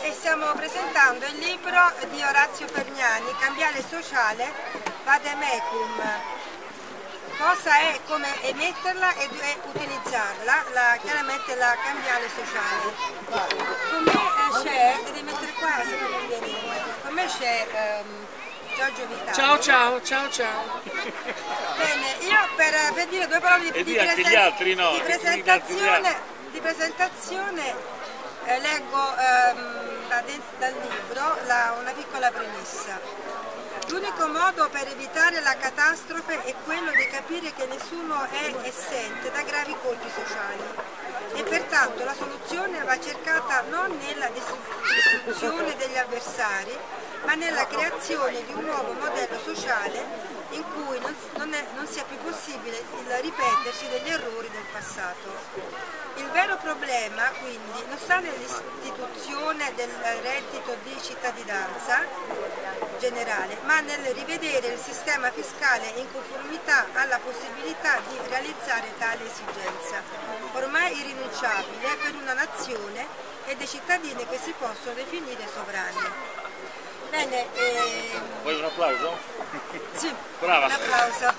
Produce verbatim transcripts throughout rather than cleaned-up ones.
e stiamo presentando il libro di Orazio Perniani, Cambiale sociale, Vademecum. Cosa è, come emetterla e utilizzarla, la, chiaramente la cambiale sociale. Con me c'è, devi mettere qua se non vieni, con me c'è um, Giorgio Vitali. Ciao ciao, ciao ciao. Bene, io per, per dire due parole di, di, presen altri, no, di presentazione, di presentazione eh, leggo ehm, da, dal libro la, una piccola premessa. L'unico modo per evitare la catastrofe è quello di capire che nessuno è esente da gravi colpi sociali e pertanto la soluzione va cercata non nella distruzione degli avversari, ma nella creazione di un nuovo modello sociale in cui non, non, è, non sia più possibile il ripetersi degli errori del passato. Il vero problema quindi non sta nell'istituzione del reddito di cittadinanza generale, ma nel rivedere il sistema fiscale in conformità alla possibilità di realizzare tale esigenza, ormai irrinunciabile per una nazione e dei cittadini che si possono definire sovrani. Bene, ehm... vuoi un applauso? Sì, brava. Un applauso.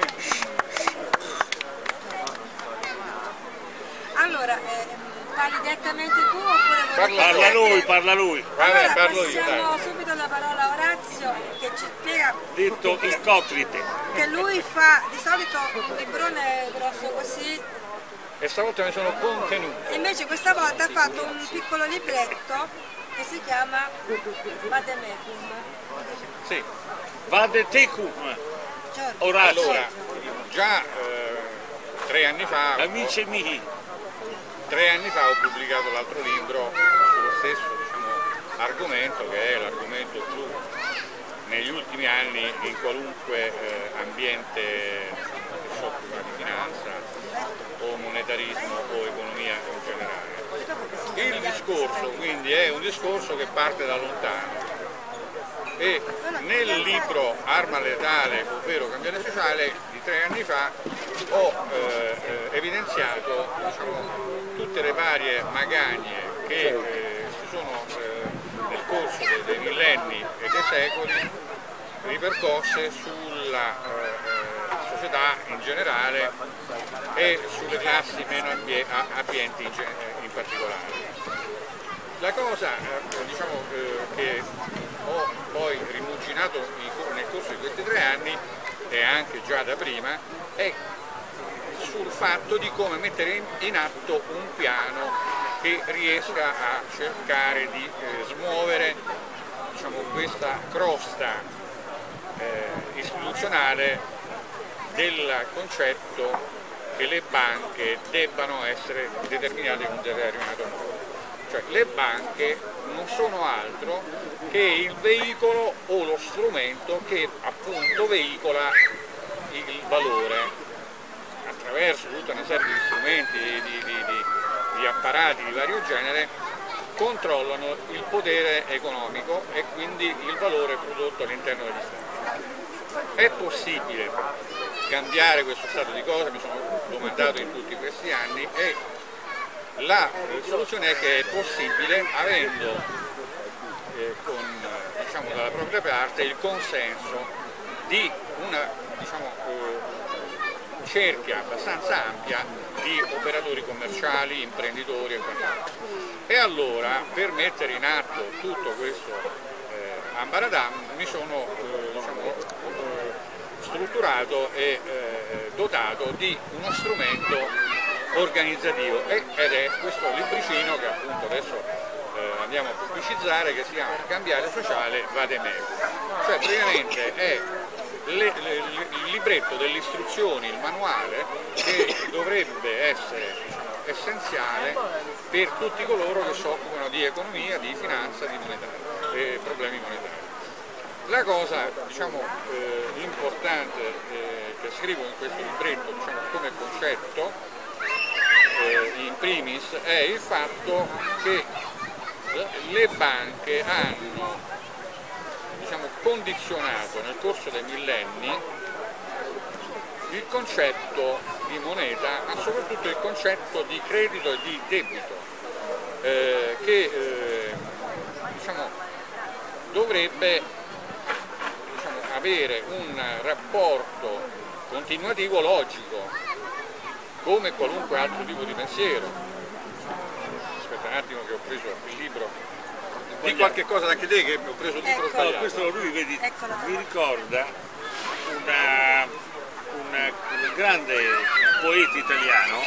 Allora, eh, parli direttamente tu oppure vuoi... Parla lui, parla lui. Allora, parlo passiamo io, subito la parola a Orazio che ci spiega... Detto il cotrite. Che lui fa, di solito un librone grosso così. E stavolta mi sono contenuto. Invece questa volta ha fatto un piccolo libretto che si chiama Vademecum. Sì, Vademecum. Orazio. Allora, già eh, tre anni fa, amici miei, tre anni fa ho pubblicato l'altro libro sullo stesso diciamo, argomento, che è l'argomento più negli ultimi anni in qualunque eh, ambiente diciamo, che si occupa di finanza o monetarismo o economia in generale. Il discorso quindi è un discorso che parte da lontano e nel libro Arma letale, ovvero Cambiale sociale, di tre anni fa ho eh, evidenziato diciamo, tutte le varie magagne che eh, si sono eh, nel corso dei, dei millenni e dei secoli ripercosse sulla eh, società in generale e sulle classi meno abbienti in, in particolare. La cosa eh, diciamo, eh, che ho poi rimuginato nel corso di questi tre anni e anche già da prima è sul fatto di come mettere in, in atto un piano che riesca a cercare di eh, smuovere diciamo, questa crosta eh, istituzionale del concetto che le banche debbano essere determinate in un determinato modo. Cioè le banche non sono altro che il veicolo o lo strumento che appunto veicola il valore attraverso tutta una serie di strumenti, di, di, di, di apparati di vario genere, controllano il potere economico e quindi il valore prodotto all'interno degli stati. È possibile cambiare questo stato di cose? Mi sono domandato in tutti questi anni e la soluzione è che è possibile avendo eh, con, diciamo, dalla propria parte il consenso di una diciamo, eh, cerchia abbastanza ampia di operatori commerciali, imprenditori e quant'altro. E allora per mettere in atto tutto questo eh, ambaradam mi sono eh, diciamo, eh, strutturato e eh, dotato di uno strumento organizzativo ed è questo libricino che appunto adesso eh, andiamo a pubblicizzare, che si chiama Cambiale sociale Vademecum. Cioè praticamente è le, le, il libretto delle istruzioni, il manuale che dovrebbe essere diciamo, essenziale per tutti coloro che si occupano di economia, di finanza, di monetario, eh, problemi monetari. La cosa diciamo, eh, importante eh, che scrivo in questo libretto diciamo, come concetto in primis è il fatto che le banche hanno diciamo, condizionato nel corso dei millenni il concetto di moneta, ma soprattutto il concetto di credito e di debito, eh, che eh, diciamo, dovrebbe diciamo, avere un rapporto continuativo logico, come qualunque altro tipo di pensiero. Aspetta un attimo che ho preso il libro, di qualche cosa anche te che ho preso il libro sbagliato. No, questo lui vedi, mi ricorda una, una, un grande poeta italiano,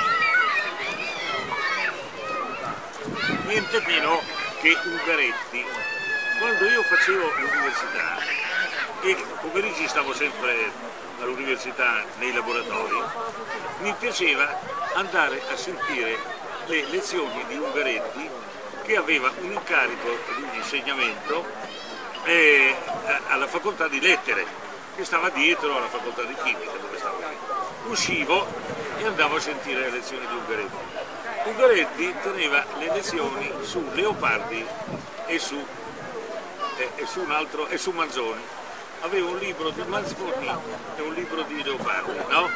niente meno che Ungaretti. Quando io facevo l'università e pomeriggi stavo sempre all'università nei laboratori, mi piaceva andare a sentire le lezioni di Ungaretti, che aveva un incarico di insegnamento eh, alla facoltà di lettere, che stava dietro alla facoltà di chimica dove stavo io. Uscivo e andavo a sentire le lezioni di Ungaretti. Ungaretti teneva le lezioni su Leopardi e su, eh, e su un altro e su Manzoni. Aveva un libro di Manzoni e un libro di Leopardi, no?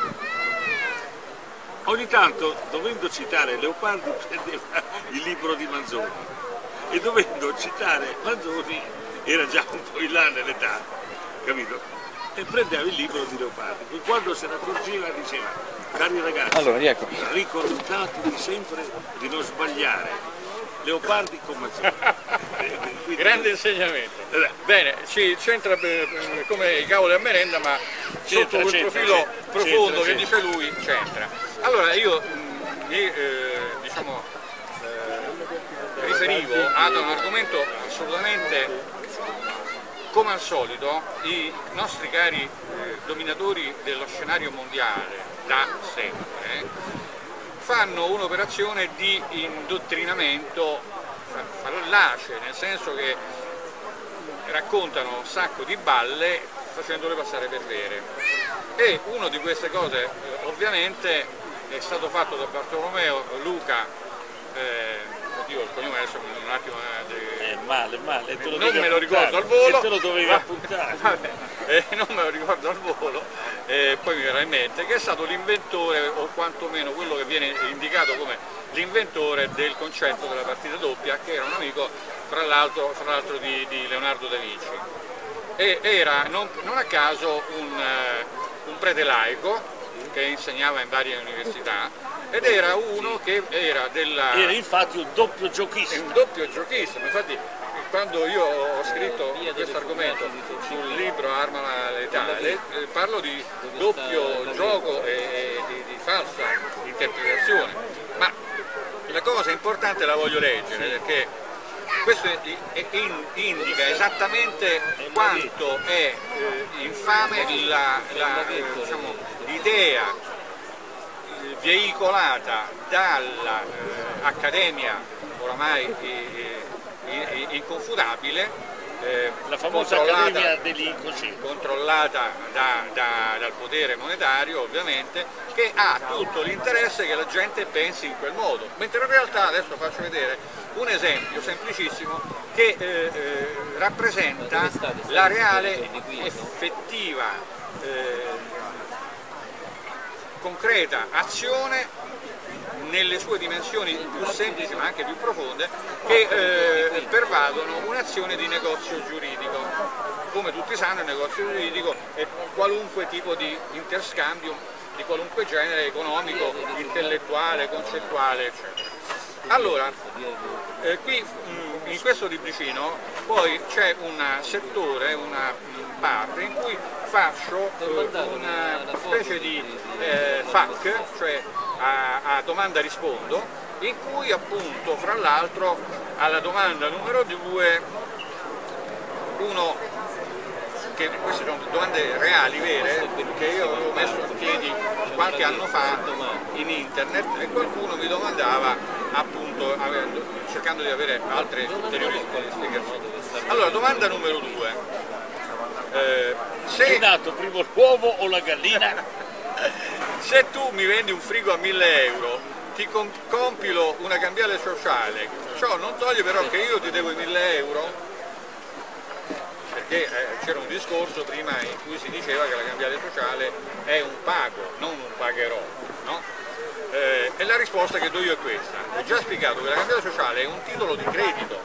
Ogni tanto, dovendo citare Leopardi, prendeva il libro di Manzoni e dovendo citare Manzoni era già un po' in là nell'età, capito? E prendeva il libro di Leopardi. Poi quando se ne accorgeva diceva: cari ragazzi, allora, ecco, ricordatevi sempre di non sbagliare Leopardi con Manzoni. Quindi, grande insegnamento. Bene, ci c'entra come i cavoli a merenda, ma sotto quel profilo c'entra, profondo c'entra, che c'entra. Dice lui c'entra. Allora io mi eh, diciamo, eh, riferivo ad un argomento assolutamente, come al solito, i nostri cari eh, dominatori dello scenario mondiale da sempre fanno un'operazione di indottrinamento fallace, nel senso che raccontano un sacco di balle facendole passare per vere. E una di queste cose eh, ovviamente è stato fatto da Bartolomeo Luca, eh, oddio il cognome adesso un attimo eh, è male, male, te lo non me appuntare. lo ricordo al volo, e te lo dovevi appuntare. Vabbè, eh, non me lo ricordo al volo, eh, poi mi verrà in mente che è stato l'inventore, o quantomeno quello che viene indicato come l'inventore del concetto della partita doppia, che era un amico fra l'altro di, di Leonardo da Vinci, e era non, non a caso un, uh, un prete laico che insegnava in varie università, ed era uno che era della... Era infatti un doppio giochista. un doppio giochista, infatti quando io ho scritto questo argomento sul libro Arma letale, eh, parlo di doppio gioco e, e di, di falsa interpretazione, ma la cosa importante la voglio leggere perché questo indica esattamente quanto è eh, infame la, la, eh, diciamo, l'idea eh, veicolata dall'Accademia eh, oramai eh, eh, inconfutabile, eh, la famosa Accademia degli Incoscienti, controllata da, da, dal potere monetario ovviamente, che ha tutto l'interesse che la gente pensi in quel modo, mentre in realtà, adesso faccio vedere un esempio semplicissimo che eh, eh, rappresenta la reale, effettiva, eh, concreta azione nelle sue dimensioni più semplici ma anche più profonde, che eh, pervadono un'azione di negozio giuridico. Come tutti sanno, il negozio giuridico è qualunque tipo di interscambio di qualunque genere, economico, intellettuale, concettuale, eccetera. Allora, eh, qui mh, in questo libricino poi c'è un settore, una parte in cui faccio eh, una specie di eh, F A Q, cioè a, a domanda rispondo, in cui appunto fra l'altro alla domanda numero due uno, che queste sono domande reali, vere, che io avevo messo in piedi qualche anno fa in internet, e qualcuno mi domandava appunto avendo, cercando di avere altre ulteriori spiegazioni. Allora, domanda numero due, eh, se è nato prima l'uovo o la gallina? Se tu mi vendi un frigo a mille euro, ti compilo una cambiale sociale, ciò non toglie però che io ti devo i mille euro, perché eh, c'era un discorso prima in cui si diceva che la cambiale sociale è un pago, non un pagherò, no? Eh, e la risposta che do io è questa: ho già spiegato che la cambiale sociale è un titolo di credito,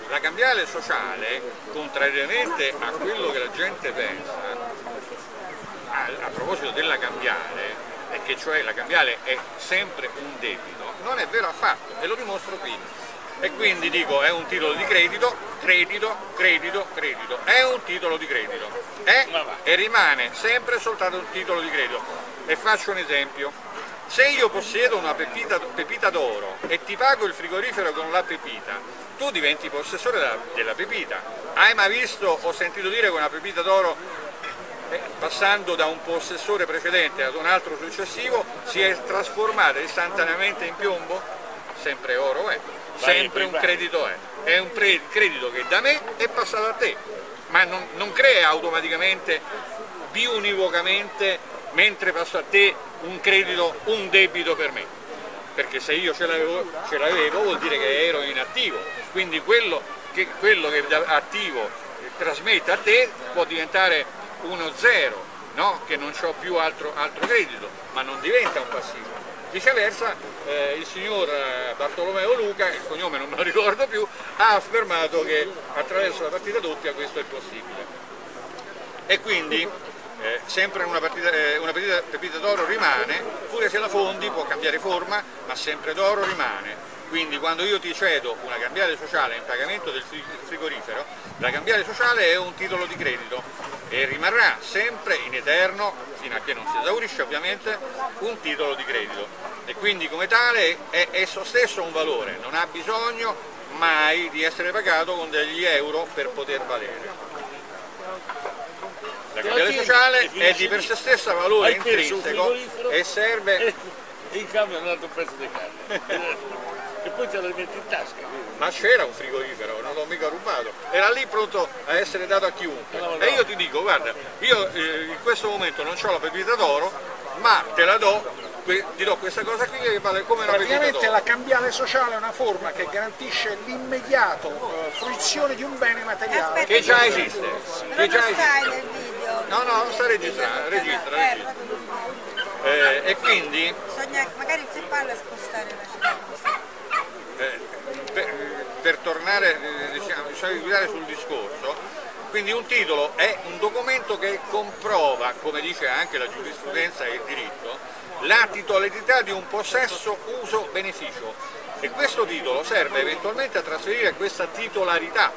la cambiale sociale, contrariamente a quello che la gente pensa, a, a proposito della cambiale, è che cioè la cambiale è sempre un debito, non è vero affatto, e lo dimostro qui. E quindi dico, è un titolo di credito, credito, credito, credito, è un titolo di credito, è e rimane sempre soltanto un titolo di credito. E faccio un esempio: se io possiedo una pepita, pepita d'oro e ti pago il frigorifero con la pepita, tu diventi possessore della, della pepita. Hai mai visto o sentito dire che una pepita d'oro, eh, passando da un possessore precedente ad un altro successivo, si è trasformata istantaneamente in piombo? Sempre oro è, sempre un credito è, è un credito che da me è passato a te, ma non, non crea automaticamente, biunivocamente, mentre passo a te un credito, un debito per me, perché se io ce l'avevo, ce l'avevo vuol dire che ero in attivo, quindi quello che, quello che da attivo trasmette a te può diventare uno zero, no? Che non ho più altro, altro credito, ma non diventa un passivo. Viceversa, eh, il signor Bartolomeo Luca, il cognome non me lo ricordo più, ha affermato che attraverso la partita doppia questo è possibile. E quindi eh, sempre una, partita, eh, una pepita, pepita d'oro rimane, pure se la fondi può cambiare forma, ma sempre d'oro rimane. Quindi quando io ti cedo una cambiale sociale in pagamento del frigorifero, la cambiale sociale è un titolo di credito e rimarrà sempre in eterno, fino a che non si esaurisce ovviamente, un titolo di credito. E quindi come tale è esso stesso un valore, non ha bisogno mai di essere pagato con degli euro per poter valere. La cambiale sociale è di per sé stessa valore intrinseco e serve... E in cambio è un altro pezzo di carne. E poi te lo metti in tasca. Ma c'era un frigorifero, non l'ho mica rubato, era lì pronto a essere dato a chiunque. No, no. E io ti dico, guarda, io eh, in questo momento non ho la pepita d'oro, ma te la do, ti do questa cosa qui che vale come una pepita d'oro. Praticamente la cambiale sociale è una forma che garantisce l'immediato uh, fruizione di un bene materiale. Aspetta, che già esiste. Però che già non stai esiste. nel video. No, no, non sta registrando, registra, Eh, registra. Eh, e quindi... Bisogna magari se parla spostare la città. Eh, per, per tornare, eh, diciamo, bisogna guidare sul discorso, quindi un titolo è un documento che comprova, come dice anche la giurisprudenza e il diritto, la titolarità di un possesso, uso, beneficio, e questo titolo serve eventualmente a trasferire questa titolarità.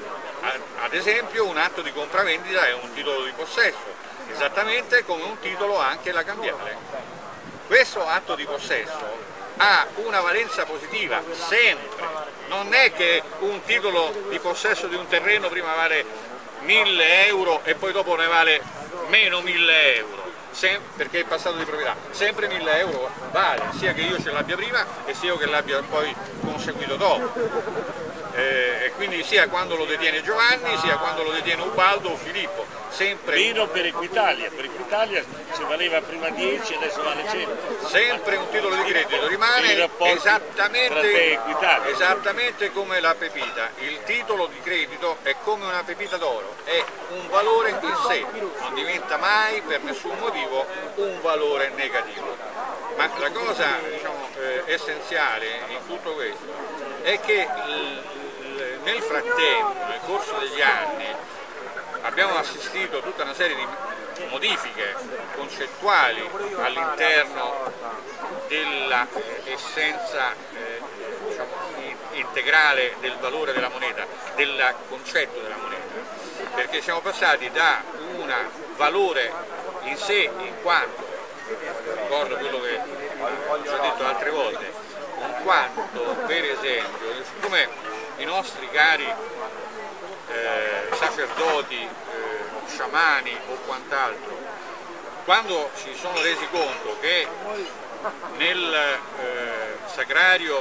Ad esempio un atto di compravendita è un titolo di possesso, esattamente come un titolo anche la cambiale. Questo atto di possesso ha una valenza positiva, sempre. Non è che un titolo di possesso di un terreno prima vale mille euro e poi dopo ne vale meno mille euro, Sem perché è passato di proprietà. Sempre mille euro vale, sia che io ce l'abbia prima e sia che l'abbia poi conseguito dopo. Eh, e quindi sia quando lo detiene Giovanni, sia quando lo detiene Ubaldo o Filippo. Sempre Vino per Equitalia, per Equitalia se valeva prima dieci adesso vale cento. Sempre un titolo di credito, rimane esattamente, esattamente come la pepita. Il titolo di credito è come una pepita d'oro, è un valore in sé, non diventa mai per nessun motivo un valore negativo. Ma la cosa, diciamo, eh, essenziale in tutto questo è che nel frattempo, nel corso degli anni, abbiamo assistito a tutta una serie di modifiche concettuali all'interno dell'essenza eh, diciamo, integrale del valore della moneta, del concetto della moneta, perché siamo passati da un valore in sé, in quanto, ricordo quello che ho già detto altre volte, in quanto per esempio, siccome i nostri cari eh, sacerdoti, eh, sciamani o quant'altro, quando si sono resi conto che nel eh, sacrario,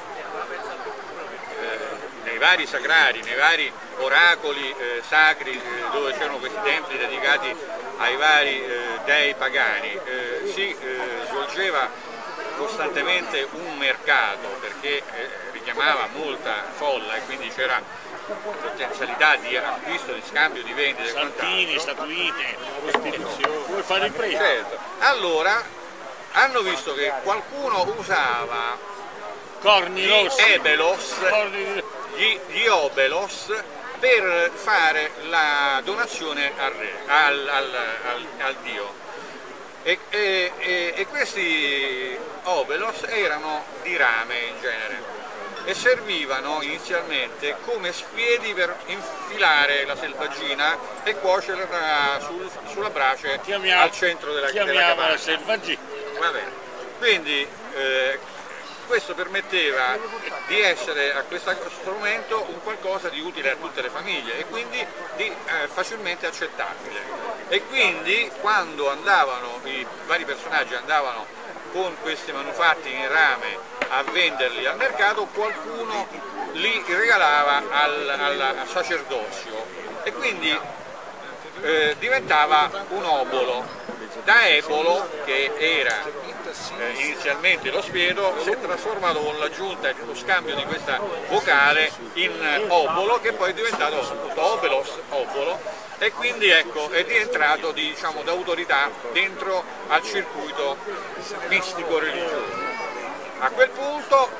eh, nei vari sacrari, nei vari oracoli eh, sacri eh, dove c'erano questi templi dedicati ai vari eh, dei pagani, eh, si eh, svolgeva costantemente un mercato perché eh, richiamava molta folla e quindi c'era potenzialità di acquisto, di scambio, di vendita e santini, statuine, costituzione, come fare impresa. Certo. Allora hanno visto che qualcuno usava corni gli rossi, ebelos, corni... gli gli, gli obelos per fare la donazione al, re, al, al, al, al dio. E, e, e, e questi obelos erano di rame in genere e servivano inizialmente come spiedi per infilare la selvaggina e cuocerla sul, sulla brace chiamiamo, al centro della, della cabana. Selvaggina. Va bene. Quindi eh, questo permetteva di essere a questo strumento un qualcosa di utile a tutte le famiglie e quindi di eh, facilmente accettabile. E quindi quando andavano, i vari personaggi andavano con questi manufatti in rame a venderli al mercato, qualcuno li regalava al, al, al sacerdozio e quindi eh, diventava un obolo. Da ebolo, che era eh, inizialmente lo spiedo, si è trasformato con l'aggiunta e lo scambio di questa vocale in obolo, che poi è diventato appunto obelos, obolo, e quindi ecco, è rientrato diciamo, d'autorità dentro al circuito mistico-religioso. A quel punto,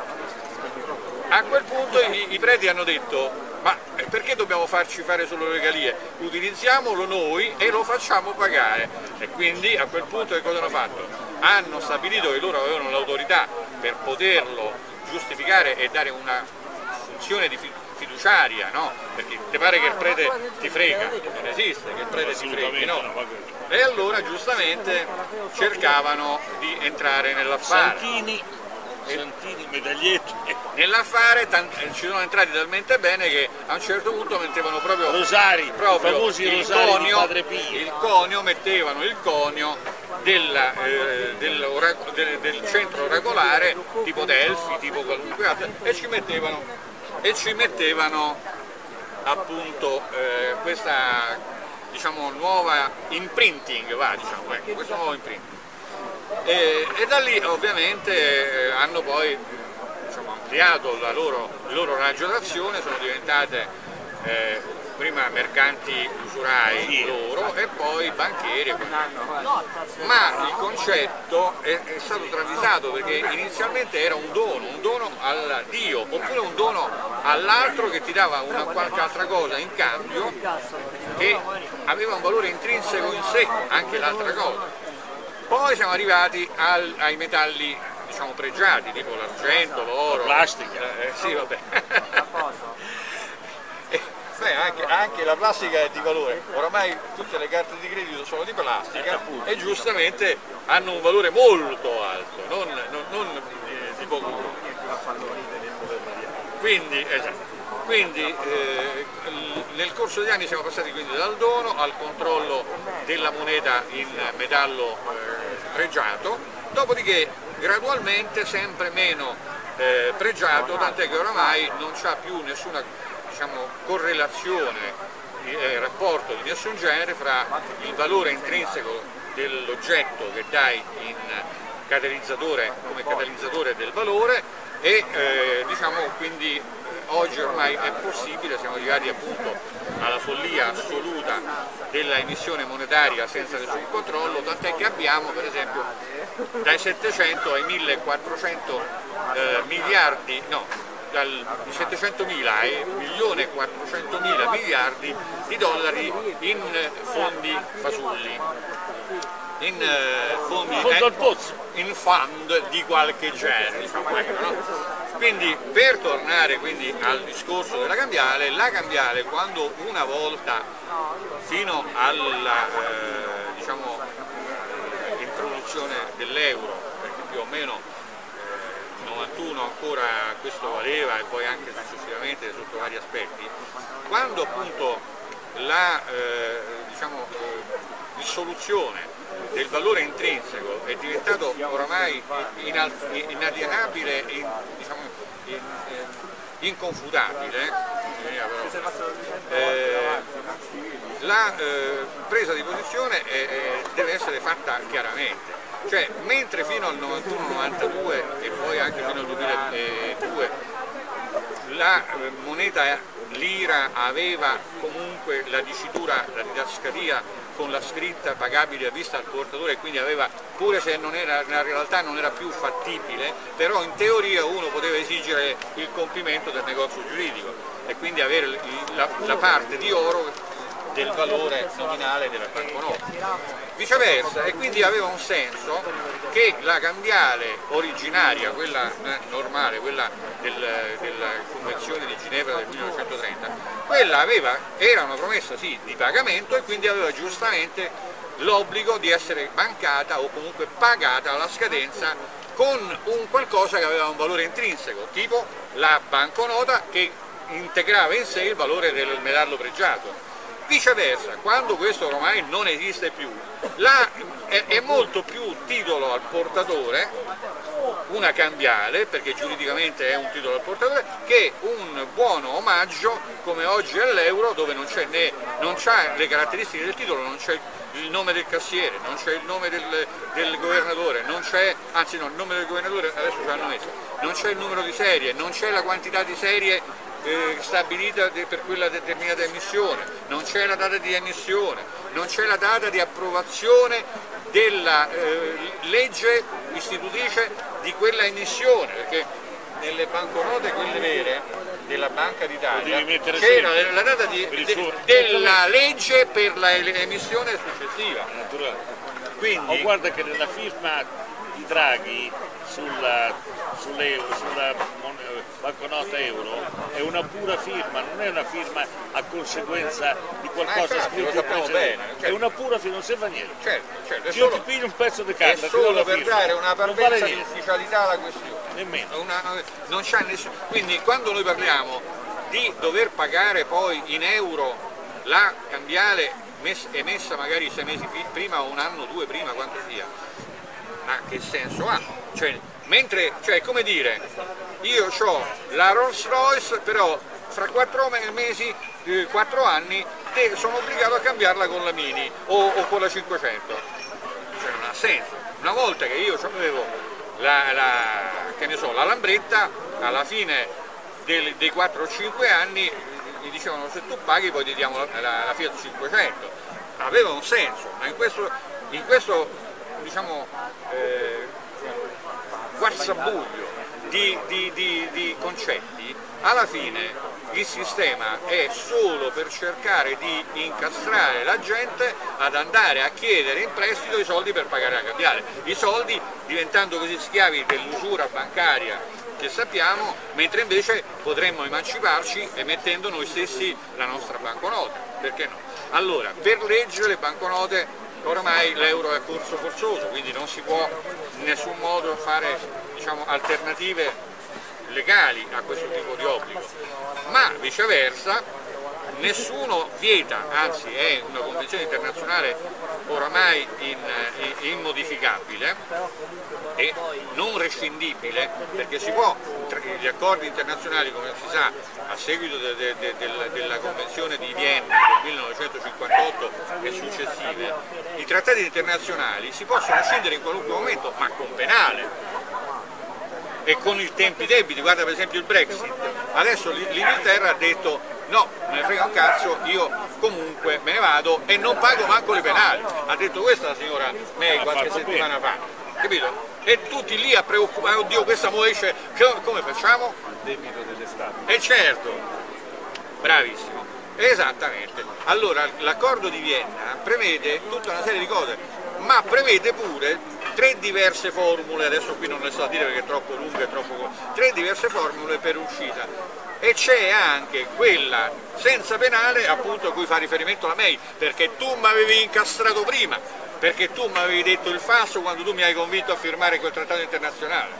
a quel punto i, i preti hanno detto: ma perché dobbiamo farci fare solo le regalie? Utilizziamolo noi e lo facciamo pagare. E quindi a quel punto che cosa hanno fatto? Hanno stabilito che loro avevano l'autorità per poterlo giustificare e dare una funzione di fiduciaria, no? Perché ti pare che il prete ti frega, non esiste che il prete ti freghi, no? E allora giustamente cercavano di entrare nell'affare. Santini. Santini, medaglietto. Nell'affare ci sono entrati talmente bene che a un certo punto mettevano proprio, rosari, proprio famosi il, rosari conio, di Padre Pio. il conio, mettevano il conio della, eh, del, del, del centro oracolare, tipo Delfi, tipo qualunque altro, e ci mettevano, e ci mettevano appunto eh, questa diciamo, nuova imprinting, va, diciamo, ecco, questo nuovo imprinting. E, e da lì ovviamente eh, hanno poi diciamo, ampliato la loro, il loro raggio d'azione, sono diventate eh, prima mercanti usurai sì. loro e poi banchieri. Ma il concetto è, è stato travisato perché inizialmente era un dono, un dono al Dio, oppure un dono all'altro che ti dava una qualche altra cosa in cambio che aveva un valore intrinseco in sé, anche l'altra cosa. Poi siamo arrivati al, ai metalli diciamo pregiati, tipo l'argento, l'oro, la plastica. Eh, sì, vabbè. e, beh, anche, anche la plastica è di valore. Oramai tutte le carte di credito sono di plastica e giustamente hanno un valore molto alto, non, non, non eh, di poco. Quindi, esatto. Quindi eh, nel corso degli anni siamo passati quindi dal dono al controllo della moneta in metallo eh, pregiato, dopodiché gradualmente sempre meno eh, pregiato, tant'è che oramai non c'è più nessuna diciamo, correlazione, eh, rapporto di nessun genere fra il valore intrinseco dell'oggetto che dai in catalizzatore come catalizzatore del valore e eh, diciamo quindi oggi ormai è possibile, siamo arrivati appunto alla follia assoluta della emissione monetaria senza nessun controllo, tant'è che abbiamo per esempio dai settecento ai millequattrocento eh, miliardi, no, dal settecentomila ai un milione e quattrocentomila miliardi di dollari in fondi fasulli. In uh, fondi fondo eh, in fund di qualche genere, diciamo, no? Quindi per tornare quindi al discorso della cambiale, la cambiale quando una volta fino alla eh, diciamo, introduzione dell'euro, perché più o meno eh, novantuno ancora questo valeva e poi anche successivamente sotto vari aspetti, quando appunto la eh, diciamo, eh, dissoluzione del valore intrinseco è diventato oramai inalienabile e diciamo, in, eh, inconfutabile, eh, la eh, presa di posizione è, è, deve essere fatta chiaramente, cioè mentre fino al novantuno novantadue e poi anche fino al duemiladue la eh, moneta lira aveva comunque la dicitura, la didascalia con la scritta pagabile a vista al portatore, quindi aveva, pure se non era, nella realtà non era più fattibile, però in teoria uno poteva esigere il compimento del negozio giuridico e quindi avere la, la parte di oro del valore nominale della banconota. Viceversa, e quindi aveva un senso che la cambiale originaria, quella eh, normale, quella del, della Convenzione di Ginevra del millenovecentotrenta, quella aveva, era una promessa sì di pagamento e quindi aveva giustamente l'obbligo di essere bancata o comunque pagata alla scadenza con un qualcosa che aveva un valore intrinseco, tipo la banconota che integrava in sé il valore del metallo pregiato. Viceversa, quando questo ormai non esiste più, la, è, è molto più titolo al portatore, una cambiale, perché giuridicamente è un titolo al portatore, che un buono omaggio come oggi è l'euro, dove non c'è né non c'ha le caratteristiche del titolo, non c'è il nome del cassiere, non c'è il nome del, del governatore, non c'è, anzi no, il nome del governatore adesso ce l'hanno messo, non c'è il numero di serie, non c'è la quantità di serie Eh, stabilita per quella determinata emissione, non c'è la data di emissione, non c'è la data di approvazione della eh, legge istitutrice di quella emissione, perché nelle banconote quelle vere della Banca d'Italia c'era la data di, de, della legge per l'emissione successiva. Quindi, oh, guarda che nella firma di Draghi sulla, sulle, sulla banconota euro è una pura firma, non è una firma a conseguenza di qualcosa eh, scritto lo sappiamo bene, certo. È una pura firma, non serve a niente. Certo, certo, Io solo, ti piglio un pezzo di carta, è solo per firma, dare una parvenza vale di ufficialità alla questione. Nemmeno. Una, non c'è nessuno. Quindi quando noi parliamo di dover pagare poi in euro la cambiale emessa magari sei mesi prima o un anno, due prima, quanto sia, ma che senso ha? Cioè, mentre, cioè, come dire, io ho la Rolls Royce, però fra quattro mesi, eh, quattro anni, sono obbligato a cambiarla con la Mini o, o con la cinquecento. Cioè non ha senso. Una volta che io avevo la, la, che ne so, la Lambretta, alla fine del, dei quattro o cinque anni mi dicevano se tu paghi poi ti diamo la, la, la Fiat cinquecento. Aveva un senso, ma in questo, in questo diciamo, eh, guazzabuglio di, di, di, di concetti, alla fine il sistema è solo per cercare di incastrare la gente ad andare a chiedere in prestito i soldi per pagare la cambiale, i soldi diventando così schiavi dell'usura bancaria che sappiamo, mentre invece potremmo emanciparci emettendo noi stessi la nostra banconota, perché no? Allora, per legge le banconote, oramai l'euro è a corso forzoso, quindi non si può in nessun modo fare, diciamo, alternative legali a questo tipo di obbligo, ma viceversa nessuno vieta, anzi è una convenzione internazionale oramai in, in, immodificabile e non rescindibile, perché si può, gli accordi internazionali come si sa a seguito de, de, de, de, della convenzione di Vienna del millenovecentocinquantotto e successive, i trattati internazionali si possono scindere in qualunque momento, ma con penale e con i tempi debiti. Guarda per esempio il Brexit, adesso l'Inghilterra ha detto no, me ne frega un cazzo, io comunque me ne vado e non pago manco le penali, ha detto questa la signora May qualche settimana fa, capito? E tutti lì a preoccupare, oddio questa mo esce, come facciamo? Debito dell'Estato. E certo, bravissimo, esattamente. Allora l'accordo di Vienna prevede tutta una serie di cose, ma prevede pure tre diverse formule, adesso qui non le so dire perché è troppo lunga e troppo... tre diverse formule per uscita, e c'è anche quella senza penale appunto a cui fa riferimento la May, perché tu mi avevi incastrato prima, perché tu mi avevi detto il falso quando tu mi hai convinto a firmare quel trattato internazionale,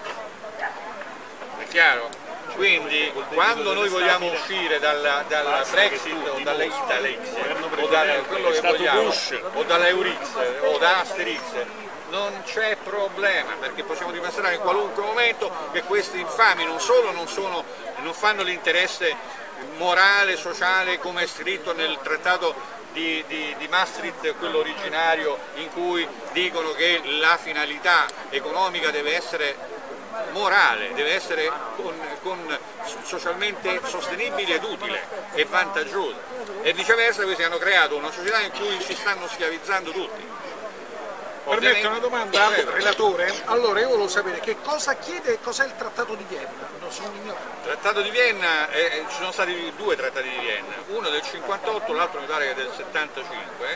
è chiaro? Quindi quando noi vogliamo uscire dalla, dalla Brexit o dalle Italy o da quello che vogliamo o dalla Eurix o da Asterix, non c'è problema, perché possiamo dimostrare in qualunque momento che questi infami non solo non, sono, non fanno l'interesse morale, sociale, come è scritto nel trattato di, di, di Maastricht, quello originario, in cui dicono che la finalità economica deve essere morale, deve essere con, con socialmente sostenibile ed utile e vantaggiosa, e viceversa questi hanno creato una società in cui ci stanno schiavizzando tutti. Permette una domanda al relatore? Allora io volevo sapere che cosa chiede e cos'è il Trattato di Vienna. Non sono ignorante. Il Trattato di Vienna, eh, ci sono stati due trattati di Vienna, uno del cinquantotto, l'altro mi pare che del settantacinque,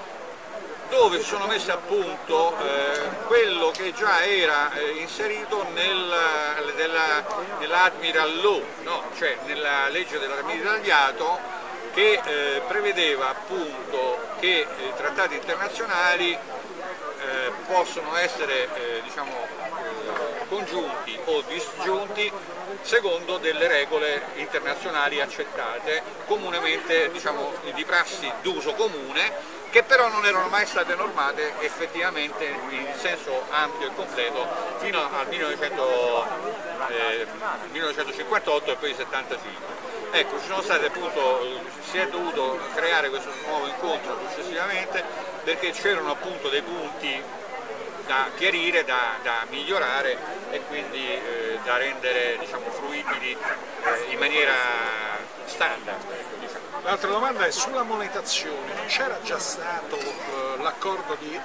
dove si sono messi a punto eh, quello che già era eh, inserito nel, nell'Admiral Law, no? Cioè nella legge dell'armiragliato, che eh, prevedeva appunto che i trattati internazionali Eh, possono essere eh, diciamo, eh, congiunti o disgiunti secondo delle regole internazionali accettate, comunemente diciamo, di prassi d'uso comune, che però non erano mai state normate effettivamente in senso ampio e completo fino al millenovecento, eh, millenovecentocinquantotto e poi settantacinque. Ecco, ci sono state appunto, si è dovuto creare questo nuovo incontro successivamente perché c'erano appunto dei punti da chiarire, da, da migliorare e quindi eh, da rendere diciamo, fruibili eh, in maniera standard. Ecco, diciamo. L'altra domanda è sulla monetazione. Non c'era già stato eh, l'accordo di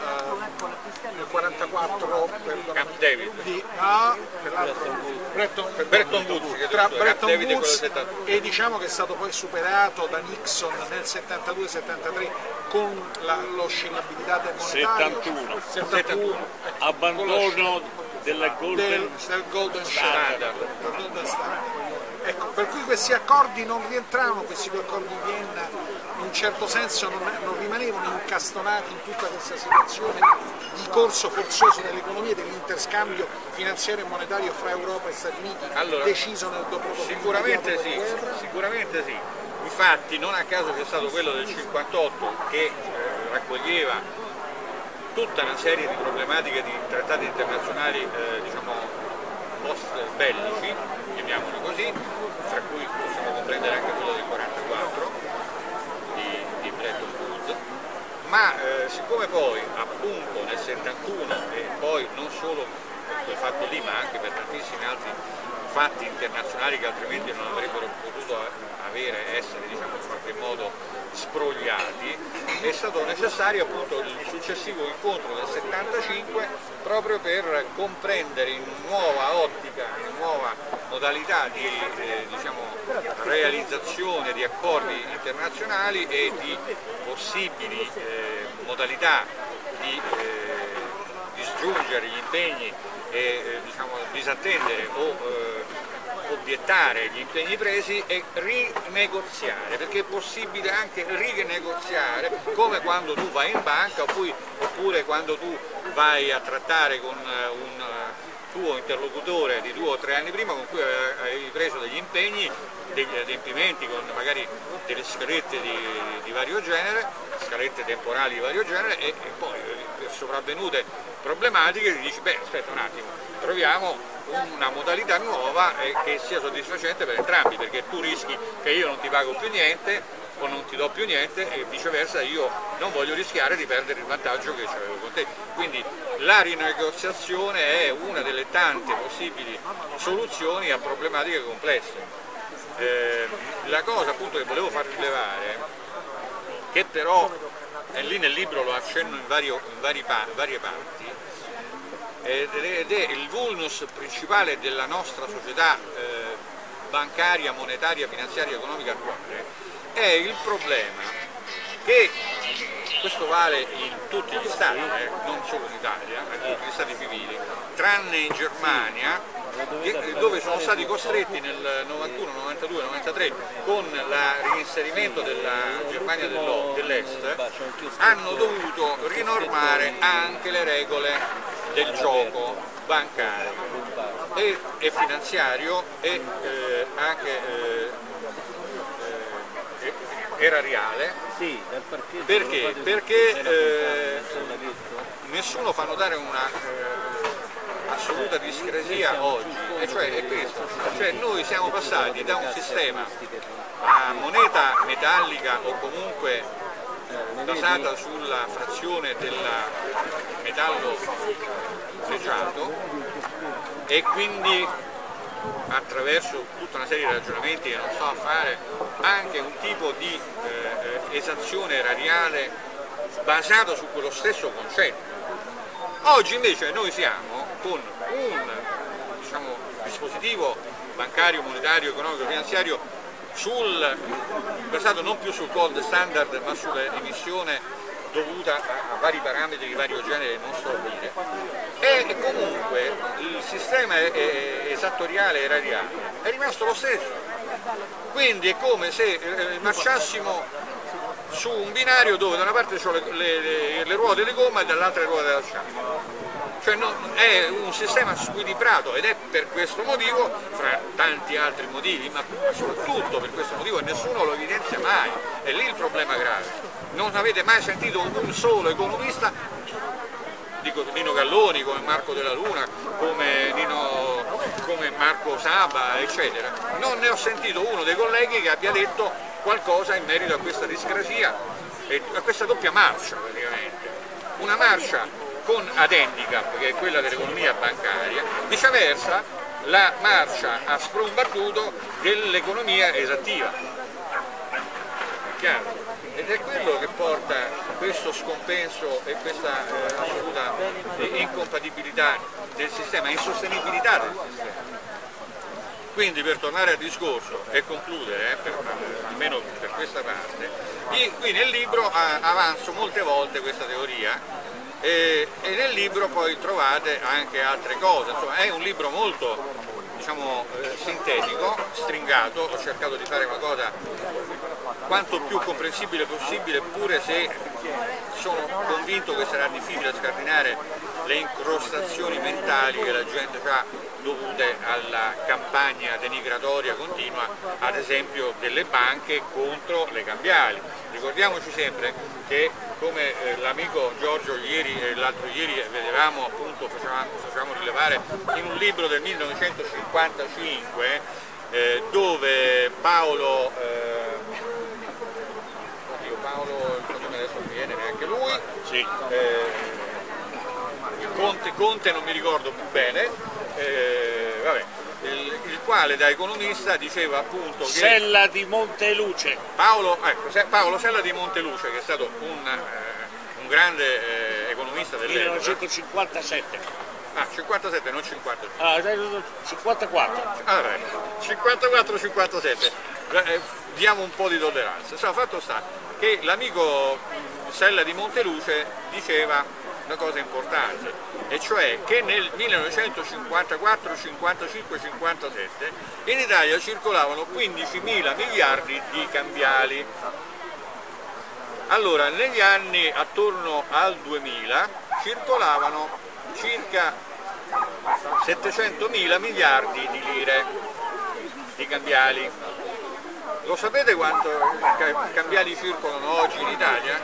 eh, quarantaquattro per Camp David di no, per Bretton, per Bretton Woods, tra Bretton Woods e diciamo che è stato poi superato da Nixon nel settantadue settantatré con la, l'oscillabilità del monetario settantuno, settantuno ecco, abbandono della Golden, del, del Golden Standard, del Golden Standard. Ecco, per cui questi accordi non rientravano, questi due accordi di Vienna in un certo senso non, non rimanevano incastonati in tutta questa situazione di corso forzoso dell'economia, dell'interscambio finanziario e monetario fra Europa e Stati Uniti, allora, deciso nel dopo sicuramente sì, sicuramente sì. Infatti non a caso c'è stato quello del cinquantotto che eh, raccoglieva tutta una serie di problematiche di trattati internazionali eh, diciamo post bellici, chiamiamoli così, fra cui possiamo comprendere anche quello del quarantaquattro di, di Bretton Woods, ma eh, siccome poi appunto nel settantuno e poi non solo per quel fatto lì ma anche per tantissimi altri fatti internazionali che altrimenti non avrebbero potuto avere, essere diciamo in qualche modo sbrogliati, è stato necessario appunto il successivo incontro del settantacinque proprio per comprendere in nuova ottica, in nuova modalità di eh, diciamo, realizzazione di accordi internazionali e di possibili eh, modalità di eh, disgiungere gli impegni e eh, diciamo, disattendere o eh, obiettare gli impegni presi e rinegoziare, perché è possibile anche rinegoziare, come quando tu vai in banca oppure, oppure quando tu vai a trattare con un tuo interlocutore di due o tre anni prima con cui hai preso degli impegni, degli adempimenti con magari delle scalette di, di vario genere, scalette temporali di vario genere e, e poi per sopravvenute problematiche ti dici beh aspetta un attimo, troviamo una modalità nuova e che sia soddisfacente per entrambi, perché tu rischi che io non ti pago più niente o non ti do più niente e viceversa io non voglio rischiare di perdere il vantaggio che avevo con te. Quindi la rinegoziazione è una delle tante possibili soluzioni a problematiche complesse. Eh, la cosa appunto che volevo far rilevare, che però è lì nel libro lo accenno in, vario, in vari, varie parti, ed è il vulnus principale della nostra società eh, bancaria, monetaria, finanziaria, economica attuale, è il problema che, questo vale in tutti gli stati, eh, non solo in Italia, ma in tutti gli stati civili, tranne in Germania, dove sono stati costretti nel novantuno, novantadue, novantatré con il reinserimento della Germania dell'Est, hanno dovuto rinormare anche le regole del gioco bancario e, e finanziario e eh, anche eh, eh, erariale. Perché? Perché eh, nessuno fa notare una eh, assoluta discrasia oggi, e cioè è questo, cioè noi siamo passati da un sistema a moneta metallica o comunque basata sulla frazione del metallo pregiato e quindi attraverso tutta una serie di ragionamenti che non so a fare anche un tipo di eh, esazione erariale basato su quello stesso concetto. Oggi invece noi siamo con un diciamo, dispositivo bancario, monetario, economico, finanziario sul, basato non più sul gold standard ma sull'emissione dovuta a, a vari parametri di vario genere, non sto a dire, e comunque il sistema esattoriale erariale è rimasto lo stesso, quindi è come se eh, marciassimo su un binario dove da una parte sono le, le, le ruote di gomma e dall'altra le ruote d'acciaio. Cioè no, è un sistema squilibrato ed è per questo motivo, fra tanti altri motivi, ma soprattutto per questo motivo, e nessuno lo evidenzia mai, è lì il problema grave. Non avete mai sentito un solo economista, dico Nino Galloni, come Marco Della Luna, come, Nino, come Marco Saba, eccetera. Non ne ho sentito uno dei colleghi che abbia detto qualcosa in merito a questa discrasia e a questa doppia marcia praticamente. Una marcia con ad handicap, che è quella dell'economia bancaria, viceversa la marcia a sprung battuto dell'economia esattiva. È chiaro? Ed è quello che porta questo scompenso e questa eh, assoluta incompatibilità del sistema, insostenibilità del sistema. Quindi per tornare al discorso e concludere, eh, per, almeno per questa parte, qui nel libro avanzo molte volte questa teoria e, e nel libro poi trovate anche altre cose, insomma è un libro molto diciamo, eh, sintetico, stringato, ho cercato di fare una cosa quanto più comprensibile possibile, pure se sono convinto che sarà difficile scardinare le incrostazioni mentali che la gente ha dovute alla campagna denigratoria continua, ad esempio delle banche contro le cambiali. Ricordiamoci sempre che, come eh, l'amico Giorgio ieri e l'altro ieri vedevamo, appunto facevamo, facevamo rilevare in un libro del millenovecentocinquantacinque eh, dove Paolo eh, oddio, Paolo, adesso non mi viene neanche lui, sì. eh, Conte, Conte non mi ricordo più bene, eh, vabbè, il, il quale da economista diceva appunto che Sella di Monteluce Paolo, ecco, Paolo Sella di Monteluce, che è stato un, eh, un grande eh, economista dell'epoca, millenovecentocinquantasette. Ah, cinquantasette, non cinquanta. Ah, cinquantaquattro. Ah, beh, cinquantaquattro cinquantasette. Eh, diamo un po' di tolleranza. Insomma, fatto sta che l'amico Sella di Monteluce diceva una cosa importante, e cioè che nel millenovecentocinquantaquattro cinquantacinque cinquantasette in Italia circolavano quindicimila miliardi di cambiali. Allora, negli anni attorno al duemila circolavano circa settecentomila miliardi di lire di cambiali. Lo sapete quanto cambiali circolano oggi in Italia?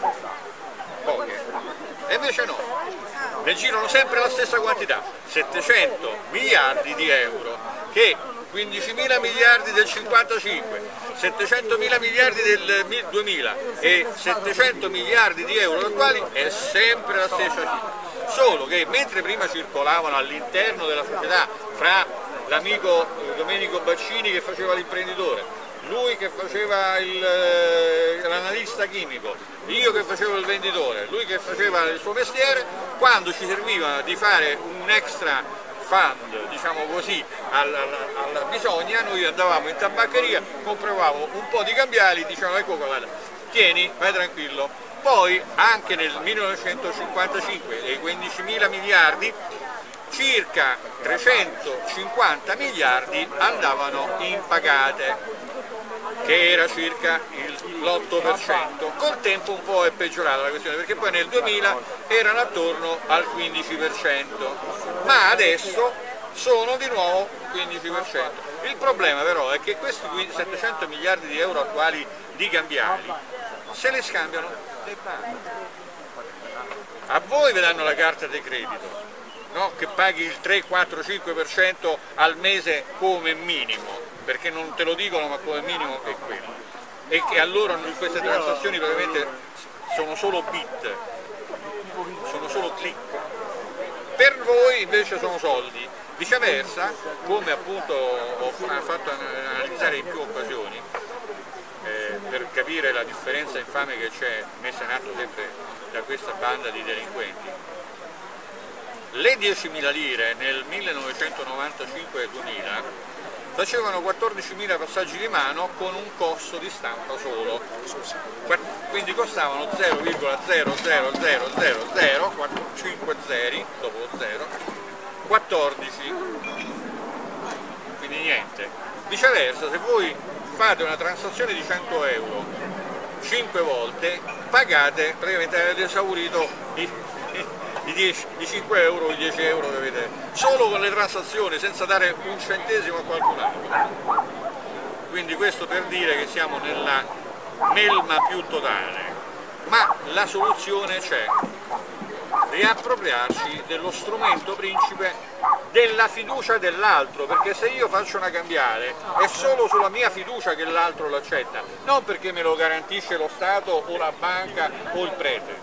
Poche. E invece no, ne girano sempre la stessa quantità, settecento miliardi di euro, che quindicimila miliardi del cinquantacinque, settecentomila miliardi del duemila e settecento miliardi di euro, dei quali è sempre la stessa cifra. Solo che mentre prima circolavano all'interno della società fra l'amico Domenico Baccini che faceva l'imprenditore, lui che faceva l'analista chimico, io che facevo il venditore, lui che faceva il suo mestiere, quando ci serviva di fare un extra fund, diciamo così, alla, alla bisogna, noi andavamo in tabaccheria, compravamo un po' di cambiali, dicevamo ecco qua, guarda, tieni, vai tranquillo. Poi anche nel millenovecentocinquantacinque dei quindicimila miliardi circa trecentocinquanta miliardi andavano impagate, che era circa l'otto per cento. Col tempo un po' è peggiorata la questione, perché poi nel duemila erano attorno al quindici per cento, ma adesso sono di nuovo quindici per cento. Il problema però è che questi settecento miliardi di euro attuali di cambiali se li scambiano le banche. A voi vi danno la carta di credito, no? Che paghi il tre, quattro, cinque per cento al mese come minimo, perché non te lo dicono ma come minimo è quello, e che allora queste transazioni probabilmente sono solo bit, sono solo click. Per voi invece sono soldi. Viceversa, come appunto ho fatto analizzare in più occasioni, eh, per capire la differenza infame che c'è messa in atto sempre da questa banda di delinquenti, le diecimila lire nel millenovecentonovantacinque duemila facevano quattordicimila passaggi di mano con un costo di stampa solo, quindi costavano zero virgola zero zero zero zero zero, cinque zeri dopo lo zero, quattordici, quindi niente. Viceversa, se voi fate una transazione di cento euro cinque volte, pagate, praticamente avete esaurito i, i, i, dieci, i cinque euro o i dieci euro che avete, solo con le transazioni, senza dare un centesimo a qualcun altro. Quindi questo per dire che siamo nella melma più totale, ma la soluzione c'è: riappropriarci dello strumento principe della fiducia dell'altro, perché se io faccio una cambiale è solo sulla mia fiducia che l'altro lo accetta, non perché me lo garantisce lo Stato o la banca o il prete.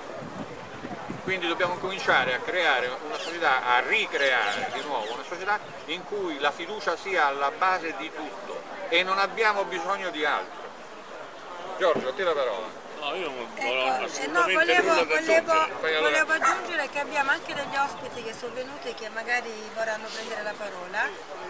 Quindi dobbiamo cominciare a creare una società, a ricreare di nuovo una società in cui la fiducia sia alla base di tutto e non abbiamo bisogno di altro. Giorgio, a te la parola. No, io non Ecco, ho eh, no, assolutamente volevo, nulla da volevo, aggiungere. volevo aggiungere che abbiamo anche degli ospiti che sono venuti che magari vorranno prendere la parola,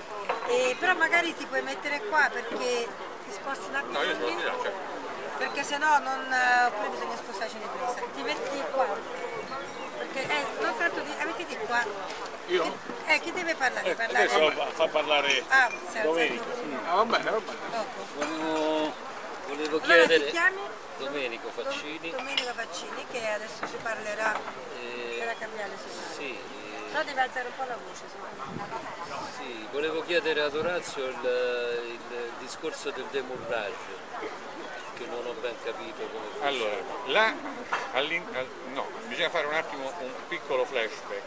e, però magari ti puoi mettere qua perché ti sposti un attimo, No, io sono di là, cioè. perché sennò non, oppure bisogna spostarci di presa. Ti metti qua, perché eh, non tanto di, eh, mettiti qua. Io? Chi, eh, chi deve parlare? Eh, parlare. adesso fa, fa parlare Ah, sì, Domenico. Ah, va bene, va bene. Dopo. Volevo, volevo Allora ti chiedere, chiami? Domenico Faccini, Domenico Faccini, che adesso ci parlerà eh, della cambiale sociale. sì, eh, Però devi alzare un po' la voce, insomma. sì, volevo chiedere ad Orazio il, il discorso del demurrage, che non ho ben capito come fosse. Allora, là, all'in- al- no, bisogna fare un attimo un piccolo flashback.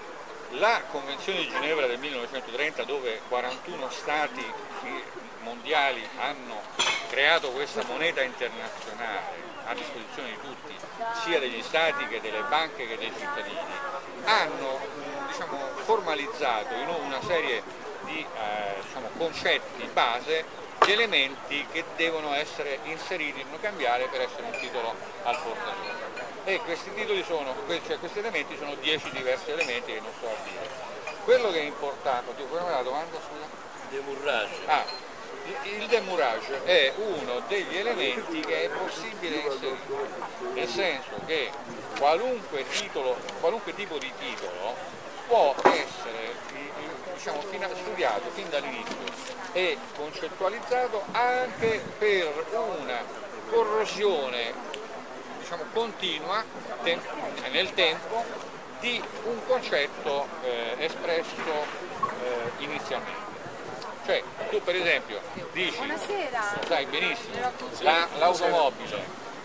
La Convenzione di Ginevra del millenovecentotrenta, dove quarantuno stati mondiali hanno creato questa moneta internazionale a disposizione di tutti, sia degli stati che delle banche che dei cittadini, hanno diciamo, formalizzato in una serie di eh, diciamo, concetti base, di elementi che devono essere inseriti in una cambiale per essere un titolo al portatore. E questi titoli sono, cioè questi elementi sono dieci diversi elementi che non sto a dire. Quello che è importante, oddio, qual è la domanda sulla? Demurrage. Ah, il demurrage è uno degli elementi che è possibile inserire, nel senso che qualunque titolo, qualunque tipo di titolo può essere diciamo, studiato fin dall'inizio e concettualizzato anche per una corrosione diciamo, continua te nel tempo di un concetto eh, espresso eh, inizialmente. Cioè, tu per esempio dici, sai benissimo, la, l'automobile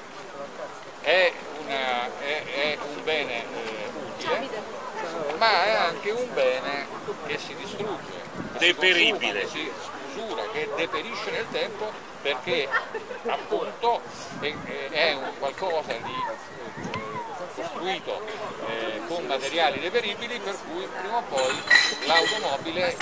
è, una, è, è un bene eh, utile, ma è anche un bene che si distrugge, deperibile, che si usura, che deperisce nel tempo perché appunto è, è un qualcosa di costruito eh, con materiali deperibili, per cui prima o poi l'automobile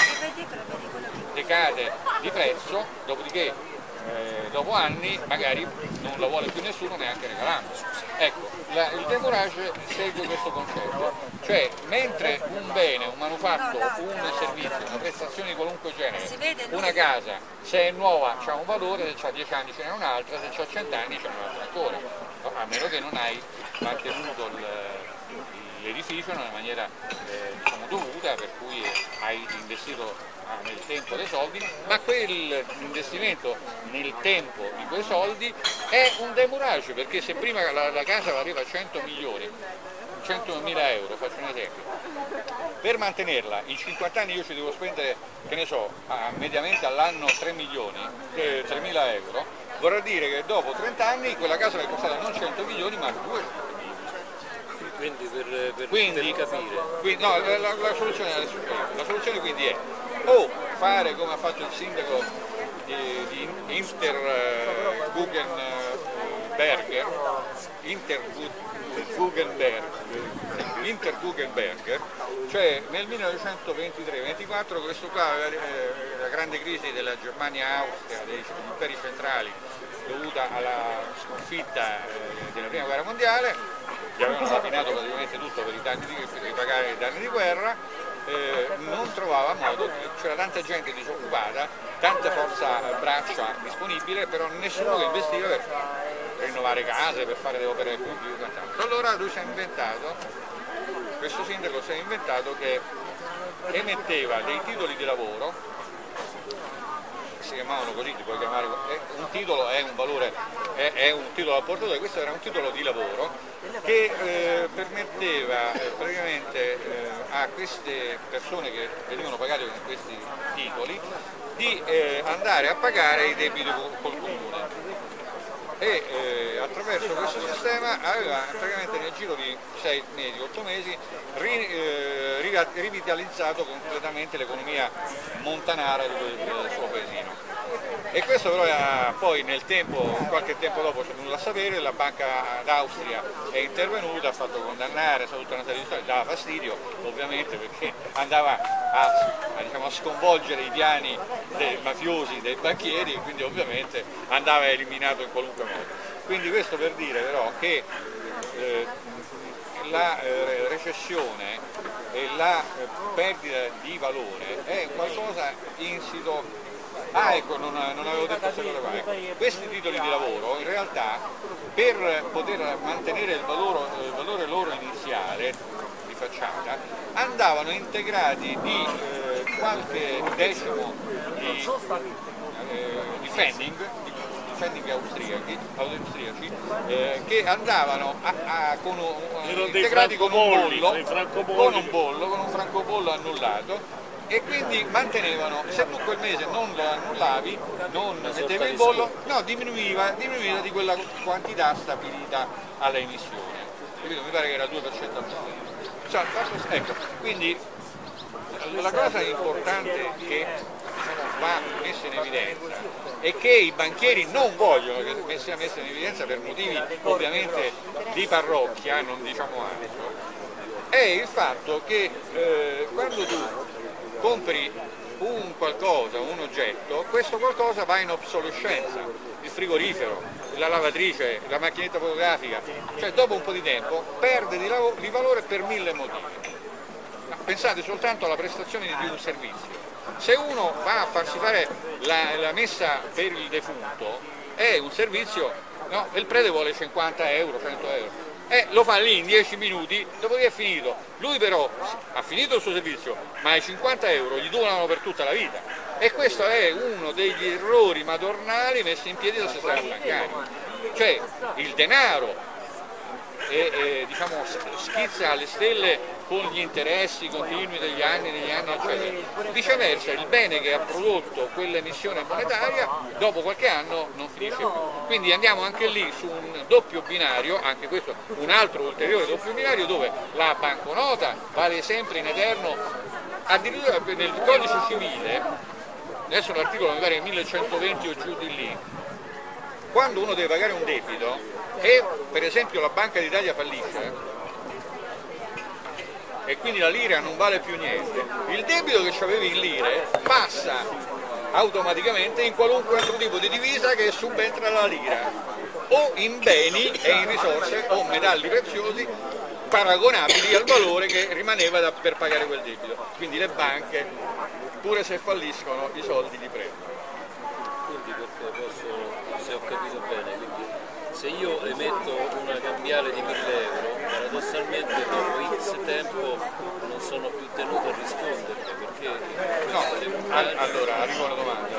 decade di prezzo, dopodiché eh, dopo anni magari non la vuole più nessuno neanche regalando. Ecco, la, il demurrage segue questo concetto, cioè mentre un bene, un manufatto, un servizio, una prestazione di qualunque genere, una casa, se è nuova ha un valore, se ha dieci anni ce n'è un'altra, se ha cento anni ce n'è un'altra ancora, a meno che non hai mantenuto l'edificio nella maniera eh, diciamo, dovuta, per cui hai investito nel tempo dei soldi, ma quell'investimento nel tempo di quei soldi è un demurrage, perché se prima la, la casa valeva cento milioni, centomila euro, faccio un esempio, per mantenerla in cinquanta anni io ci devo spendere, che ne so, a, mediamente all'anno tre milioni, eh, tremila euro, vorrà dire che dopo trenta anni quella casa mi è costata non cento milioni ma duecento milioni. Quindi per, per, quindi, per capire. Quindi, no, la, la, la, soluzione, la soluzione quindi è o fare come ha fatto il sindaco di, di Inter uh, Guggenberger, Interguggenberg, Interguggenberger, cioè nel millenovecentoventitré ventiquattro questo qua aveva eh, la grande crisi della Germania-Austria, degli imperi centrali, dovuta alla sconfitta eh, della prima guerra mondiale, gli avevano rapinato praticamente tutto per i danni di, per ripagare i danni di guerra, eh, non trovava modo, c'era tanta gente disoccupata, tanta forza braccia disponibile, però nessuno che investiva per rinnovare case, per fare le opere pubbliche e quant'altro. Allora lui si è inventato, questo sindaco si è inventato che emetteva dei titoli di lavoro, si chiamavano così, ti puoi chiamare, un titolo è un valore, è, è un titolo al portatore, questo era un titolo di lavoro che eh, permetteva eh, praticamente eh, a queste persone che venivano pagate con questi titoli di eh, andare a pagare i debiti col comune. E eh, attraverso questo sistema aveva praticamente nel giro di sei mesi, otto mesi ri, eh, rivitalizzato completamente l'economia montanara del, del suo paesino. E questo però era, poi nel tempo, qualche tempo dopo ci è venuto a sapere, la Banca d'Austria è intervenuta, ha fatto condannare, sa tutta una serie di storie, dava fastidio ovviamente perché andava a, a, diciamo, a sconvolgere i piani dei mafiosi, dei banchieri, e quindi ovviamente andava eliminato in qualunque modo. Quindi questo per dire però che eh, la eh, recessione e la eh, perdita di valore è qualcosa insito. Ah ecco, non, non avevo detto questa cosa qua. Questi titoli di lavoro in realtà per poter mantenere il valore, il valore loro iniziale di facciata andavano integrati di eh, qualche decimo di, eh, di funding, di funding austriaci, austriaci eh, che andavano a, a, con un, integrati con un bollo, con un bollo, con un francobollo annullato, e quindi mantenevano, se tu quel mese non lo annullavi, non mettevi il bollo, no, diminuiva, diminuiva di quella quantità stabilita alla emissione. Capito? Mi pare che era il due per cento al cioè, ecco, quindi la cosa importante che diciamo, va messa in evidenza è che i banchieri non vogliono che sia messa in evidenza per motivi ovviamente di parrocchia, non diciamo altro, è il fatto che eh, quando tu compri un qualcosa, un oggetto, questo qualcosa va in obsolescenza, il frigorifero, la lavatrice, la macchinetta fotografica, cioè dopo un po' di tempo perde di, di valore per mille motivi. Ma pensate soltanto alla prestazione di un servizio. Se uno va a farsi fare la, la messa per il defunto, è un servizio, no? Il prete vuole cinquanta euro, cento euro. Eh, lo fa lì in dieci minuti, dopodiché è finito. Lui però ha finito il suo servizio, ma i cinquanta euro gli durano per tutta la vita. E questo è uno degli errori madornali messi in piedi dal sistema bancario. Cioè il denaro e, e, diciamo, schizza alle stelle con gli interessi continui degli anni, negli anni, eccetera. Viceversa, il bene che ha prodotto quell'emissione monetaria, dopo qualche anno non finisce più. Quindi andiamo anche lì su un doppio binario, anche questo un altro ulteriore doppio binario, dove la banconota vale sempre in eterno, addirittura nel codice civile, adesso l'articolo mi pare millecentoventi o giù di lì, quando uno deve pagare un debito e per esempio la Banca d'Italia fallisce, e quindi la lira non vale più niente, il debito che avevi in lire passa automaticamente in qualunque altro tipo di divisa che subentra alla lira, o in beni e in risorse o metalli preziosi paragonabili al valore che rimaneva da, per pagare quel debito. Quindi le banche, pure se falliscono, i soldi li prendono. Quindi perché posso, se ho capito bene, quindi se io emetto una cambiale di mille euro, paradossalmente dopo X tempo non sono più tenuto a rispondermi, perché no, all allora arriva una domanda.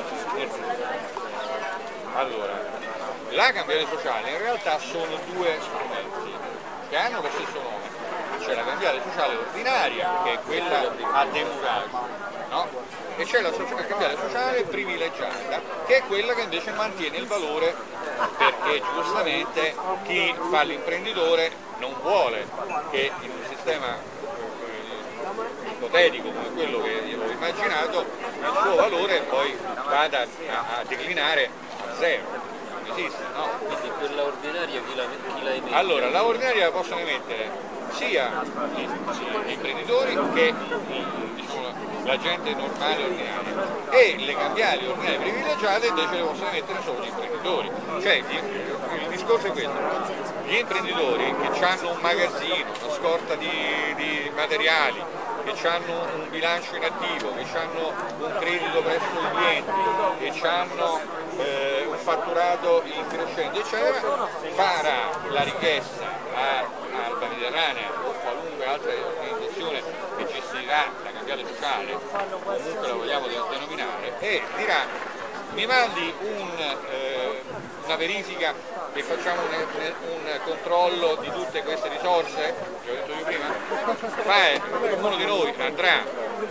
Allora, la cambiale sociale in realtà sono due strumenti che hanno lo stesso nome. C'è la cambiale sociale ordinaria, che è quella a demuraggio, no? E c'è la, la cambiale sociale privilegiata, che è quella che invece mantiene il valore, perché giustamente chi fa l'imprenditore non vuole che in un sistema eh, ipotetico come quello che io ho immaginato il suo valore poi vada a, a declinare a zero. non esiste, no? Quindi quella ordinaria chi la, chi la emette? Allora, la ordinaria la possono emettere sia gli, gli imprenditori che diciamo, la gente normale ordinaria, e le cambiali ordinarie privilegiate invece le possono emettere solo gli imprenditori. Cioè il, il discorso è questo: gli imprenditori che hanno un magazzino, una scorta di, di materiali, che hanno un bilancio in attivo, che hanno un credito presso i clienti, che hanno eh, un fatturato in crescendo, eccetera, farà la richiesta a Alba Mediterranea o qualunque altra organizzazione che gestirà la cambiale sociale, comunque la vogliamo denominare, e dirà: mi mandi un, eh, una verifica e facciamo un, un controllo di tutte queste risorse, che ho detto io prima. Fai, ognuno di noi andrà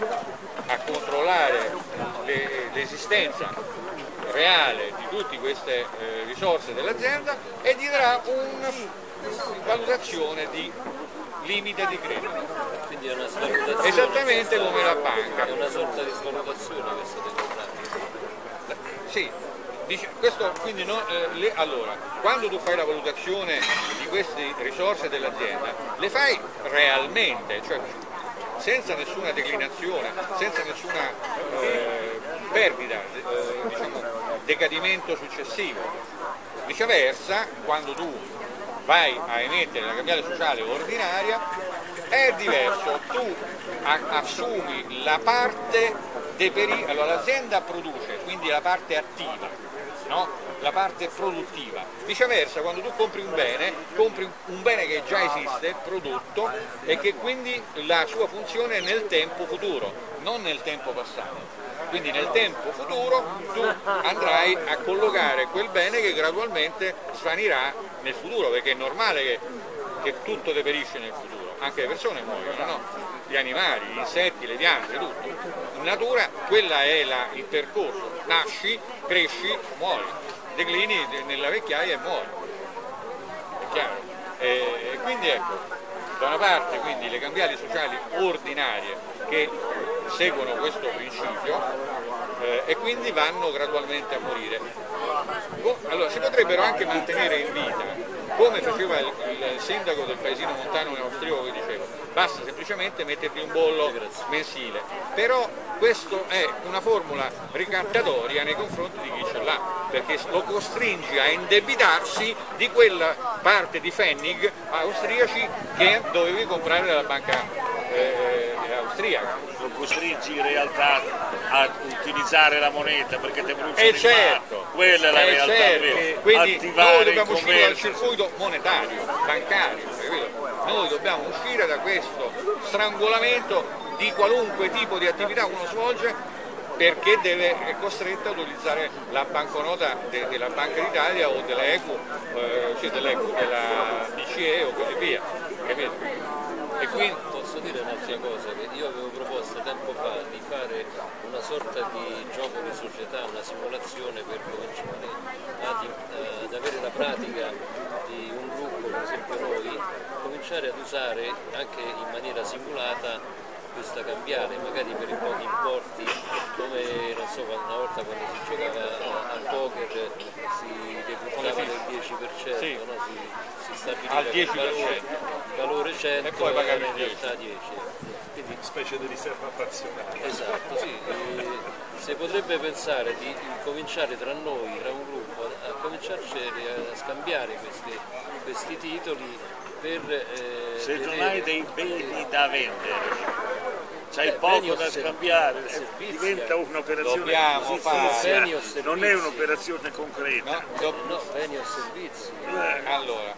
a controllare l'esistenza reale di tutte queste eh, risorse dell'azienda e gli darà una valutazione di limite di credito. Quindi è una svalutazione. Esattamente come la banca. È una sorta di svalutazione questa democratica. Sì, dice, questo, quindi no, eh, le, allora, quando tu fai la valutazione di queste risorse dell'azienda, le fai realmente, cioè senza nessuna declinazione, senza nessuna eh, perdita, eh, diciamo, decadimento successivo. Viceversa, quando tu vai a emettere la cambiale sociale ordinaria, è diverso, tu assumi la parte deperita, allora l'azienda produce, quindi la parte attiva, no? La parte produttiva. Viceversa, quando tu compri un bene, compri un bene che già esiste, prodotto, e che quindi la sua funzione è nel tempo futuro, non nel tempo passato. Quindi nel tempo futuro tu andrai a collocare quel bene che gradualmente svanirà nel futuro, perché è normale che, che tutto deperisce nel futuro, anche le persone muoiono, no? Gli animali, gli insetti, le piante, tutto. In natura quella è la, il percorso, nasci, cresci, muori, declini nella vecchiaia e muori, è chiaro? E, e quindi ecco, da una parte quindi le cambiali sociali ordinarie che seguono questo principio eh, e quindi vanno gradualmente a morire. Allora si potrebbero anche mantenere in vita, come faceva il, il sindaco del paesino montano austriaco, che diceva: basta semplicemente mettergli un bollo mensile, però questa è una formula ricattatoria nei confronti di chi ce l'ha, perché lo costringi a indebitarsi di quella parte di Pfennig austriaci che dovevi comprare dalla banca eh, austriaca. Lo costringi in realtà a utilizzare la moneta perché te bruciano eh certo, in quella è la eh realtà certo. vera. Quindi attivare noi dobbiamo uscire dal commercio. circuito monetario, bancario, capito? Noi dobbiamo uscire da questo strangolamento di qualunque tipo di attività uno svolge, perché deve, è costretto a utilizzare la banconota de, della Banca d'Italia o dell'Equo, eh, cioè dell'Equo, della B C E o così via, capito? E quindi posso dire un'altra cosa, che io avevo proposto tempo fa di fare una sorta di gioco di società, una simulazione per cominciare ad, ad avere la pratica di un gruppo, per esempio noi, cominciare ad usare anche in maniera simulata questa cambiale, magari per i pochi importi, come non so, una volta quando si giocava al poker si decurtava del dieci per cento, sì. No? si, si stabiliva al dieci per cento. il valore cento e poi pagavi in realtà dieci. Quindi, specie di riserva frazionale. esatto, sì. E si potrebbe pensare di cominciare tra noi, tra un gruppo, a cominciarci a scambiare questi, questi titoli per eh, Se non vedere... hai dei beni da vendere, c'hai Beh, poco da scambiare, servizi, diventa un'operazione dobbiamo fittizia, beni o servizi. non è un'operazione concreta. no, do, No, beni o servizi. Eh, allora,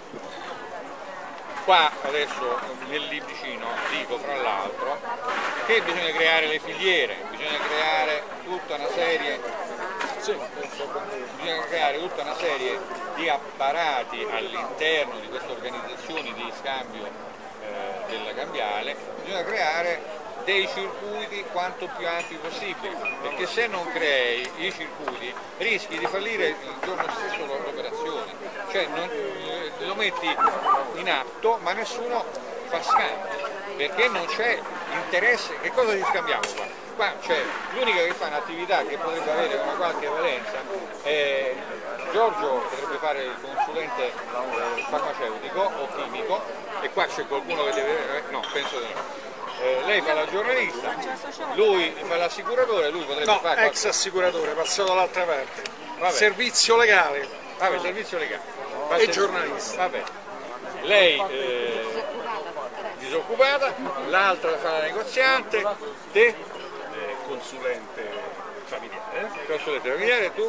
qua adesso nel libricino dico fra l'altro che bisogna creare le filiere, bisogna creare tutta una serie, sì, bisogna creare tutta una serie di apparati all'interno di queste organizzazioni di scambio eh, della cambiale, bisogna creare dei circuiti quanto più ampi possibili, perché se non crei i circuiti rischi di fallire il giorno stesso l'operazione, cioè non, lo metti in atto ma nessuno fa scambio, perché non c'è interesse. Che cosa ci scambiamo qua? Qua c'è l'unica che fa un'attività che potrebbe avere una qualche valenza, è Giorgio potrebbe fare il consulente eh, farmaceutico o chimico, e qua c'è qualcuno che deve... no, penso di no. Eh, lei fa la giornalista, lui fa l'assicuratore, lui potrebbe no, fare... ex assicuratore, passato dall'altra parte. Vabbè. Servizio legale. Vabbè, servizio legale. Fa E servizio. giornalista. Vabbè. Lei eh, disoccupata, l'altra fa la negoziante, te? Consulente familiare. Consulente familiare, tu?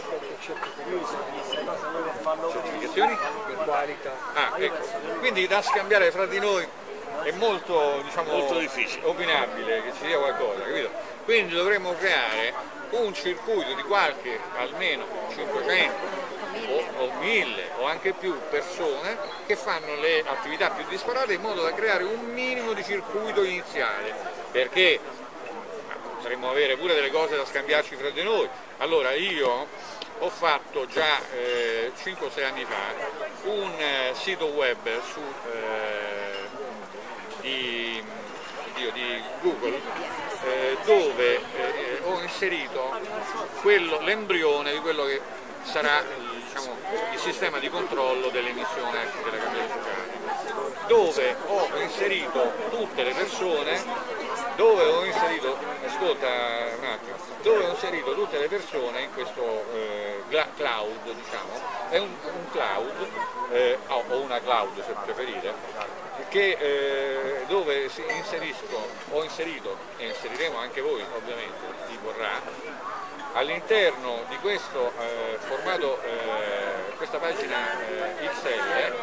Certificazioni? Qualità. Ah, ecco. Quindi da scambiare fra di noi è molto, diciamo, Molto difficile, opinabile che ci sia qualcosa, capito? Quindi dovremmo creare un circuito di qualche, almeno cinquecento o, o mille o anche più persone che fanno le attività più disparate, in modo da creare un minimo di circuito iniziale, perché potremmo avere pure delle cose da scambiarci fra di noi. Allora io ho fatto già eh, cinque o sei anni fa un eh, sito web su, eh, di, oddio, di Google eh, dove eh, ho inserito l'embrione di quello che sarà diciamo, il sistema di controllo dell'emissione delle cartelle sociali, dove ho inserito tutte le persone dove ho inserito, ascolta un attimo, dove ho inserito tutte le persone in questo eh, cloud, diciamo, è un, un cloud, eh, o una cloud se preferite, che, eh, dove si inserisco, ho inserito, e inseriremo anche voi ovviamente, chi vorrà, all'interno di questo eh, formato, eh, questa pagina eh, X L,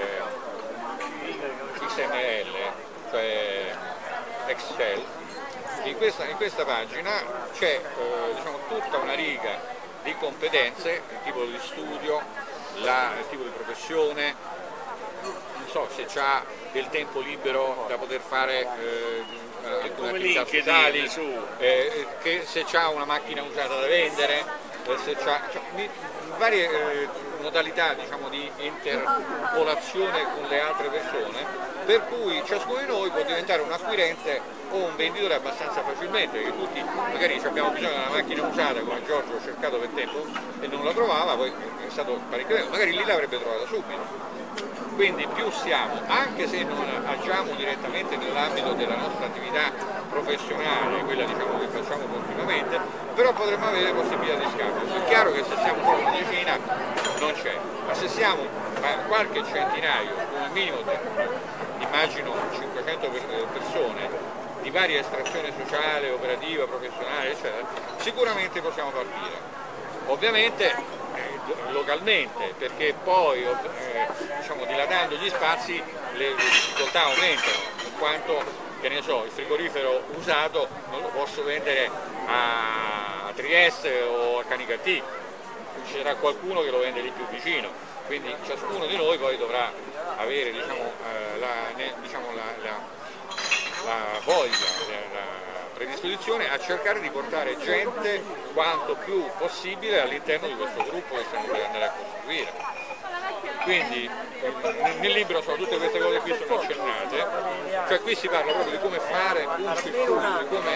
eh, X M L, cioè Excel, in questa, in questa pagina c'è eh, diciamo, tutta una riga di competenze, il tipo di studio, la, il tipo di professione, non so se c'ha del tempo libero da poter fare eh, alcune attività sociali, eh, che se c'ha una macchina usata da vendere, eh, se c'ha cioè, varie eh, modalità diciamo, di interpolazione con le altre persone, per cui ciascuno di noi può diventare un acquirente o un venditore abbastanza facilmente, perché tutti magari abbiamo bisogno di una macchina usata, come Giorgio ho cercato per tempo e non la trovava, poi è stato parecchio tempo, magari lì l'avrebbe trovata subito. Quindi più siamo, anche se non agiamo direttamente nell'ambito della nostra attività professionale, quella diciamo che facciamo continuamente, però potremmo avere possibilità di scambio. È chiaro che se siamo solo una decina non c'è, ma se siamo qualche centinaio, come minimo immagino cinquecento persone di varia estrazione sociale, operativa, professionale, eccetera, sicuramente possiamo partire. Ovviamente eh, localmente, perché poi eh, diciamo, dilatando gli spazi le, le difficoltà aumentano, in quanto che ne so, il frigorifero usato non lo posso vendere a, a Trieste o a Canicattì, ci sarà qualcuno che lo vende lì più vicino, quindi ciascuno di noi poi dovrà avere diciamo, eh, la, ne, diciamo, la, la, la voglia, la, la predisposizione a cercare di portare gente quanto più possibile all'interno di questo gruppo che stiamo per andare a costruire. Quindi nel libro sono tutte queste cose qui sono accennate, cioè qui si parla proprio di come fare un circuito, di come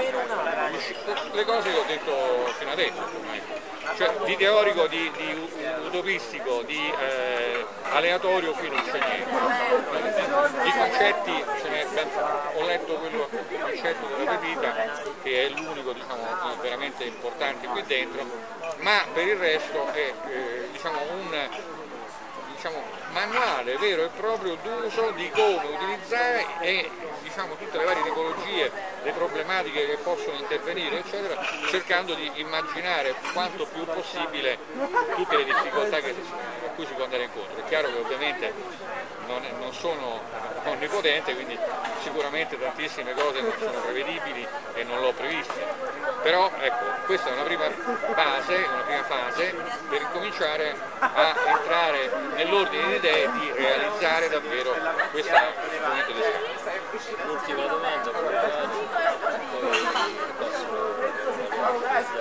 le cose che ho detto fino adesso, cioè di teorico, di, di utopistico, di eh, aleatorio qui non c'è niente, di concetti ce n'è ben, ho letto quello, il concetto della pepita che è l'unico diciamo, veramente importante qui dentro, ma per il resto è eh, diciamo, un diciamo, manuale vero e proprio d'uso di come utilizzare e diciamo, tutte le varie tipologie, le problematiche che possono intervenire eccetera, cercando di immaginare quanto più possibile tutte le difficoltà che, a cui si può andare incontro. È chiaro che ovviamente non, non sono onnipotente, quindi sicuramente tantissime cose non sono prevedibili e non l'ho previste, però ecco, questa è una prima base, una prima fase per incominciare a entrare nell'ordine di idee di realizzare davvero questo strumento di scambio. L'ultima domanda, poi passo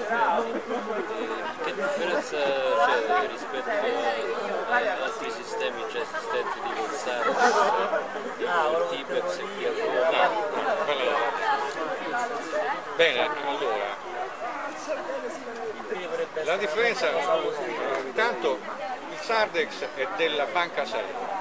che differenza c'è rispetto ad altri sistemi già esistenti di Volkswagen, di Tipex e via? Bene, allora La differenza, intanto il Sardex è della Banca Salerno.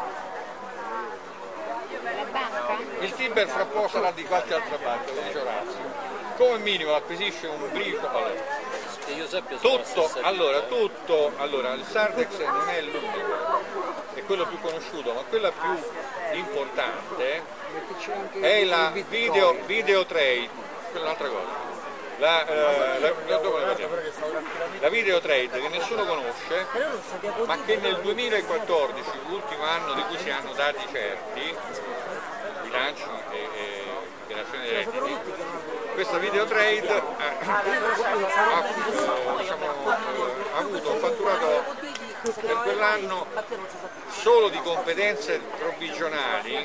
Il Tiber fra poco sarà di qualche altra banca, lo dice Orazio. Come minimo acquisisce un brico. Allora, che io sappia sono la tutto, stessa allora, tutto, allora, il Sardex non è l'unico, è quello più conosciuto, ma quella più importante è la video, video trade, quella è un'altra cosa. La, eh, la, la, la video trade che nessuno conosce, ma che nel duemilaquattordici, l'ultimo anno di cui si hanno dati certi, bilanci e, e dichiarazioni dei redditi, questa video trade ha, ha, diciamo, ha avuto un fatturato per quell'anno solo di competenze provvigionali,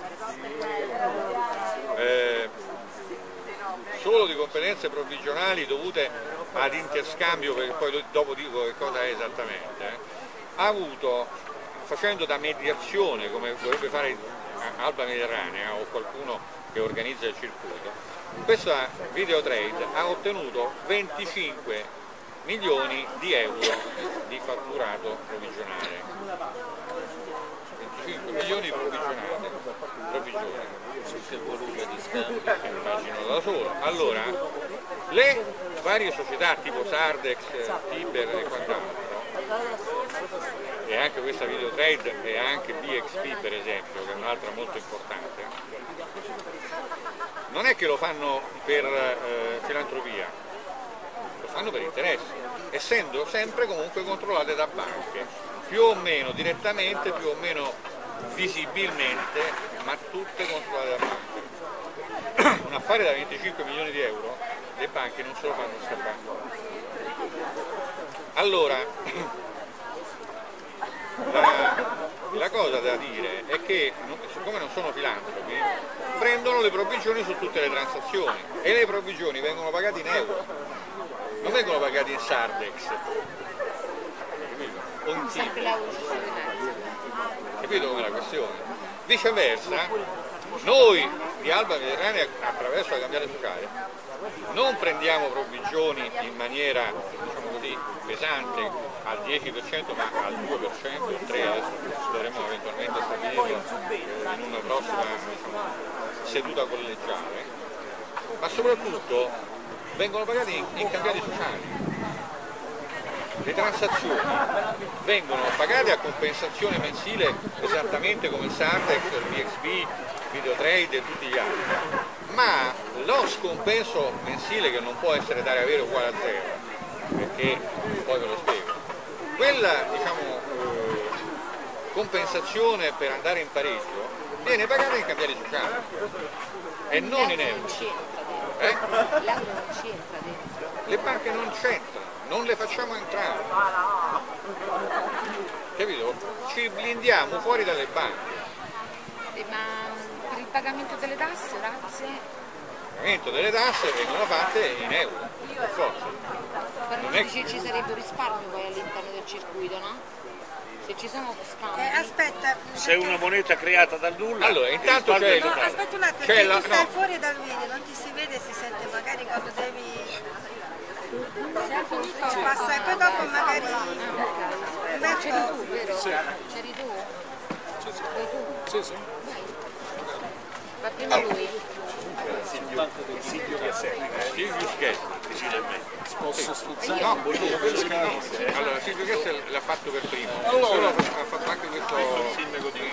eh, solo di competenze provvigionali dovute ad interscambio, perché poi dopo dico che cosa è esattamente, eh, ha avuto, facendo da mediazione come dovrebbe fare Alba Mediterranea o qualcuno che organizza il circuito, questa video trade ha ottenuto venticinque milioni di euro di fatturato provvigionale. venticinque milioni di provvigionale, provvigionale. su che volume di scambio. Immagino da solo. Allora, le varie società tipo Sardex, Tiber e quant'altro, e anche questa video trade e anche B X P per esempio, che è un'altra molto importante, non è che lo fanno per eh, filantropia, lo fanno per interesse, essendo sempre comunque controllate da banche, più o meno direttamente, più o meno visibilmente, ma tutte controllate da banche. Un affare da venticinque milioni di euro, le banche non se lo fanno scappare. Allora, la, la cosa da dire è che, siccome non sono filantropi, prendono le provvigioni su tutte le transazioni e le provvigioni vengono pagate in euro, non vengono pagate in Sardex o in Tiber. Capito com'è la questione? Viceversa, noi di Alba Mediterranea, attraverso la cambiale sociale, non prendiamo provvigioni in maniera, diciamo così, pesante al dieci per cento, ma al due per cento, al tre per cento, adesso dovremo eventualmente stabilirlo in una prossima, diciamo, seduta collegiale, ma soprattutto vengono pagati in, in cambiali sociali. Le transazioni vengono pagate a compensazione mensile esattamente come il Sardex, il B X P, Videotrade e tutti gli altri, ma lo scompenso mensile, che non può essere tale avere uguale a zero, perché poi ve lo spiego, quella, diciamo, eh, compensazione per andare in pareggio viene pagata in cambiali sociali e non in euro. Eh? L'euro non c'entra dentro. Le banche non c'entrano, non le facciamo entrare, capito? Ci blindiamo fuori dalle banche. Eh, ma per il pagamento delle tasse, grazie? Il pagamento delle tasse vengono fatte in euro, per forza. Per Non noi è... ci, ci sarebbe un risparmio poi all'interno del circuito, no? Se ci sono scambi. Eh, aspetta. Se è una moneta creata dal nulla, Allora, intanto il risparmio c'è è No, totale. aspetta un attimo, C'è perché la- tu stai no. fuori dal video, non ti si vede, si sente magari quando devi... Ci passa e poi dopo magari... C'eri tu, Umberto, vero? Sì. C'eri tu? Sì, sì. Vai tu? Sì, sì. Va prima lui? Silvio Chiaselli, Silvio Schessi. Vicino a me. Posso stuzzare? No, quello che allora Silvio Schessi l'ha fatto per primo, Allora. però ha fatto anche questo sindaco di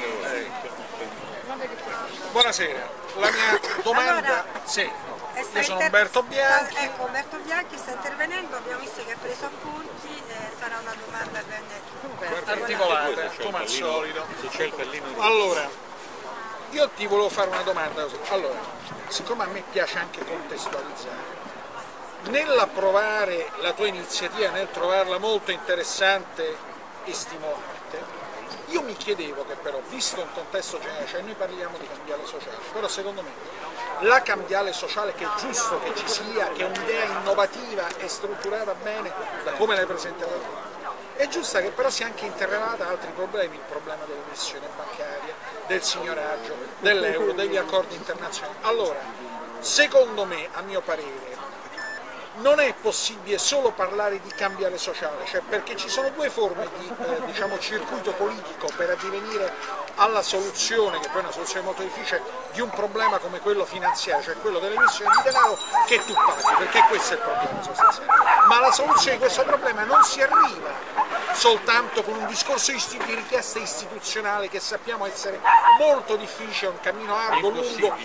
Buonasera, la mia domanda, Allora, sì, è io stato sono inter- Umberto Bianchi, Ecco, Umberto Bianchi sta intervenendo, abbiamo visto che ha preso appunti, eh, farà una domanda bene articolata, come al solito. Se c'è il pallino di... Allora, io ti volevo fare una domanda così. Allora, siccome a me piace anche contestualizzare, nell'approvare la tua iniziativa, nel trovarla molto interessante e stimolante, io mi chiedevo che però, visto un contesto generale, cioè noi parliamo di cambiale sociale, però secondo me la cambiale sociale, che è giusto che ci sia, che è un'idea innovativa e strutturata bene, da come l'hai presentata tu, è giusta che però sia anche interrelata a altri problemi, il problema dell'emissione bancaria, del signoraggio, dell'euro, degli accordi internazionali. Allora, secondo me, a mio parere, non è possibile solo parlare di cambiare sociale, cioè perché ci sono due forme di eh, diciamo, circuito politico per addivenire alla soluzione, che poi è una soluzione molto difficile, di un problema come quello finanziario, cioè quello dell'emissione di denaro che tu paghi, perché questo è il problema sostanziale. Ma la soluzione di questo problema non si arriva soltanto con un discorso di richiesta istituzionale che sappiamo essere molto difficile, un cammino arduo, lungo,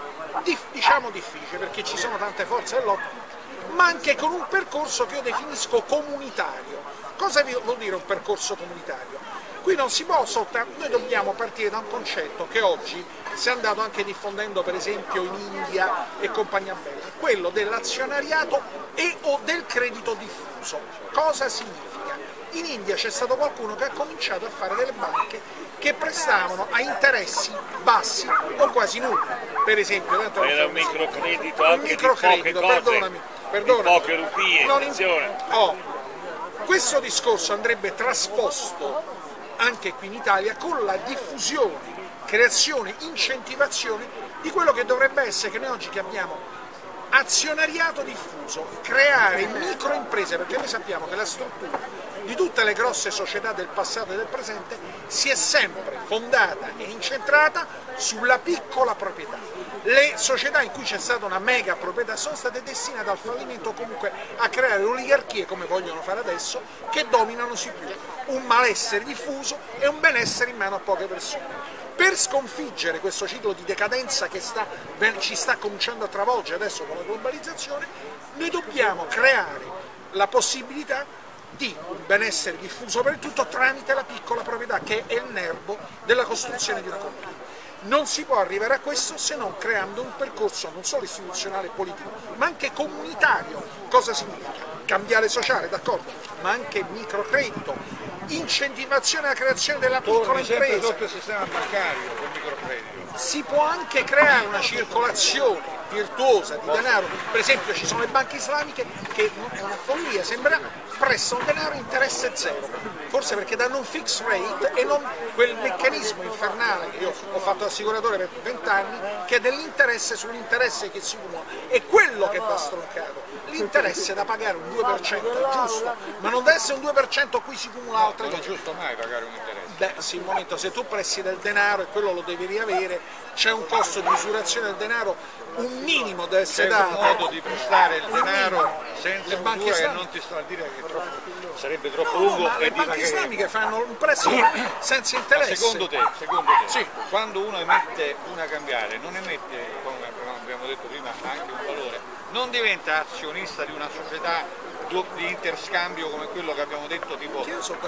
diciamo difficile perché ci sono tante forze dell'otto, ma anche con un percorso che io definisco comunitario. Cosa vuol dire un percorso comunitario? Qui non si può soltanto, noi dobbiamo partire da un concetto che oggi si è andato anche diffondendo per esempio in India e compagnia bella, quello dell'azionariato e o del credito diffuso. Cosa significa? In India c'è stato qualcuno che ha cominciato a fare delle banche che prestavano a interessi bassi o quasi nulli. Per esempio, era un microcredito anche un microcredito, di poche perdonami, cose, perdonami, di poche rupie, non attenzione. Oh, questo discorso andrebbe trasposto anche qui in Italia con la diffusione, creazione, incentivazione di quello che dovrebbe essere, che noi oggi chiamiamo azionariato diffuso, creare microimprese, perché noi sappiamo che la struttura di tutte le grosse società del passato e del presente si è sempre fondata e incentrata sulla piccola proprietà. Le società in cui c'è stata una mega proprietà sono state destinate al fallimento o comunque a creare oligarchie, come vogliono fare adesso, che dominano su più, un malessere diffuso e un benessere in mano a poche persone. Per sconfiggere questo ciclo di decadenza che sta, ci sta cominciando a travolgere adesso con la globalizzazione, noi dobbiamo creare la possibilità di un benessere diffuso per il tutto tramite la piccola proprietà, che è il nervo della costruzione di una comunità. Non si può arrivare a questo se non creando un percorso non solo istituzionale e politico, ma anche comunitario. Cosa significa? Cambiare sociale, d'accordo, ma anche microcredito, incentivazione alla creazione della piccola impresa. Sotto il sistema bancario, col microcredito. Si può anche creare una circolazione virtuosa di denaro, per esempio ci sono le banche islamiche che è una follia, sembra prestano denaro a interesse zero, forse perché danno un fixed rate e non quel meccanismo infernale che io ho fatto assicuratore per vent'anni, che è dell'interesse sull'interesse che si cumula, è quello che va stroncato. L'interesse da pagare un due per cento è giusto, ma non deve essere un due per cento a cui si cumula altre cose. Non è giusto mai pagare un interesse. Beh, sì, un momento, se tu presti del denaro e quello lo devi riavere, c'è un costo di misurazione del denaro, un minimo deve essere dato. dato. C'è un modo di prestare il denaro senza le banche misura, islamiche, che non ti sto a dire che è troppo, sarebbe troppo no, lungo. Ma e le di banche magari... islamiche fanno un prestito senza interesse. Secondo te, secondo te sì. quando uno emette una cambiale, non emette, come abbiamo detto prima, anche un valore, non diventa azionista di una società di interscambio come quello che abbiamo detto, tipo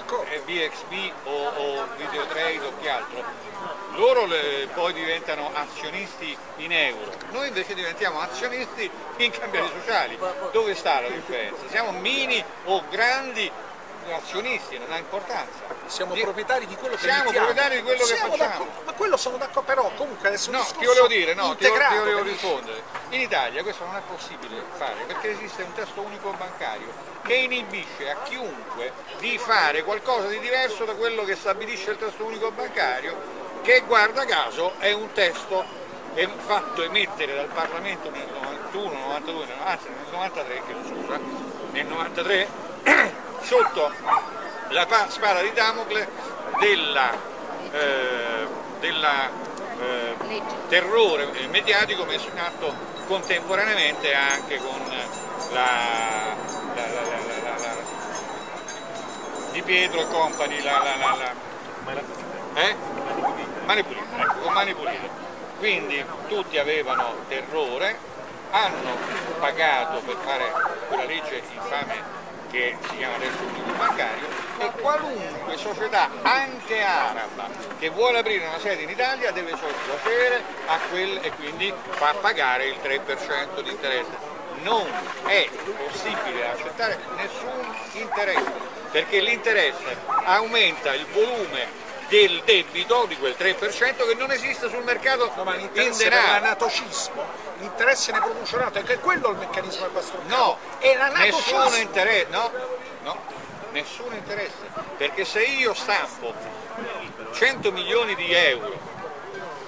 B X B o, o Videotrade o che altro. Loro le, poi diventano azionisti in euro, noi invece diventiamo azionisti in cambiali sociali. Dove sta la differenza? Siamo mini o grandi azionisti, non ha importanza. Siamo di, proprietari di quello che siamo mettiamo. proprietari di quello siamo che facciamo. Ma quello sono d'accordo, però comunque adesso no, ti volevo dire, no, ti volevo rispondere. In Italia questo non è possibile fare perché esiste un testo unico bancario che inibisce a chiunque di fare qualcosa di diverso da quello che stabilisce il testo unico bancario, che guarda caso è un testo fatto emettere dal Parlamento nel novantuno, novantadue, anzi nel novantatré, che scusa, nel novantatré, sotto la spada di Damocle della, eh, della eh, terrore mediatico messo in atto contemporaneamente anche con la, la, la, la, la, la Di Pietro e compagni, la, la, la, la, eh? Mani pulite, ecco, con Mani pulite. Quindi tutti avevano terrore, hanno pagato per fare quella legge infame che si chiama adesso unico bancario, e qualunque società anche araba che vuole aprire una sede in Italia deve sottopiacere a quel e quindi fa pagare il tre per cento di interesse. Non è possibile accettare nessun interesse, perché l'interesse aumenta il volume del debito di quel tre per cento che non esiste sul mercato, no, ma in l'interesse denaro. È l'anatocismo, l'interesse ne produce un altro, è che quello è il meccanismo del pastroccato. No, è l'anatocismo. nessun interesse, no, no, nessun interesse, perché se io stampo cento milioni di euro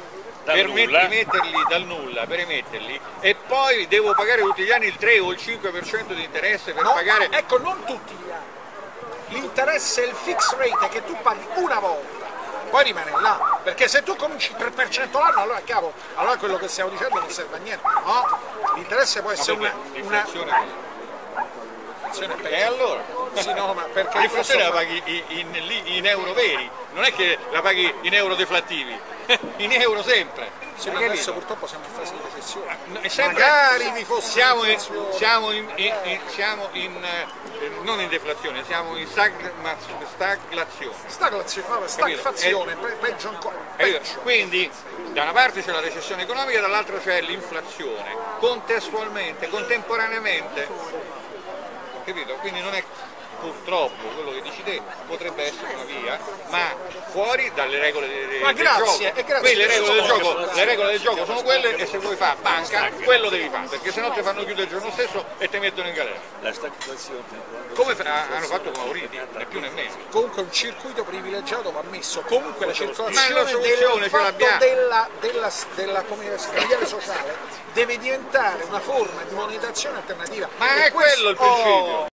per nulla. rimetterli dal nulla, per emetterli, e poi devo pagare tutti gli anni il tre o il cinque per cento di interesse per No, pagare... ecco, non tutti gli anni. L'interesse è il fixed rate che tu paghi una volta, poi rimane là, perché se tu cominci il tre per cento l'anno, allora cavolo, allora quello che stiamo dicendo non serve a niente. No, l'interesse può essere una... una... L'inflazione E allora? Sì, no, ma perché l'inflazione la questo- paghi in, in- in euro veri, non è che la paghi in euro deflattivi, in euro sempre. Sì, Hai ma capito? adesso purtroppo siamo in fase di recessione. È sempre- Magari vi fosse siamo in, un'inflazione. siamo in, in- in- siamo in, eh, non in deflazione, siamo in stagma- staglazione. Staglazione, vabbè, stagflazione, pe- peggio ancora. Capito? Peggio. Quindi da una parte c'è la recessione economica, dall'altra c'è l'inflazione, contestualmente, contemporaneamente. Capito? Quindi non è purtroppo quello che dici te, potrebbe essere una via, ma fuori dalle regole de- de- Ma del grazie, gioco. e grazie. Qui le regole del Sono- gioco, le regole del gioco sono quelle, e se vuoi fare banca, quello devi fare, perché sennò ti fanno chiudere il giorno stesso e ti mettono in galera. La stagflazione. Come fa- hanno fatto con Mauriti, né più né meno. Comunque un circuito privilegiato va messo, comunque la Ma la circolazione soluzione del ce fatto l'abbiamo. della, della, della come si chiama, capitale sociale deve diventare una forma di monetazione alternativa. Ma E è quello il questo- principio. oh,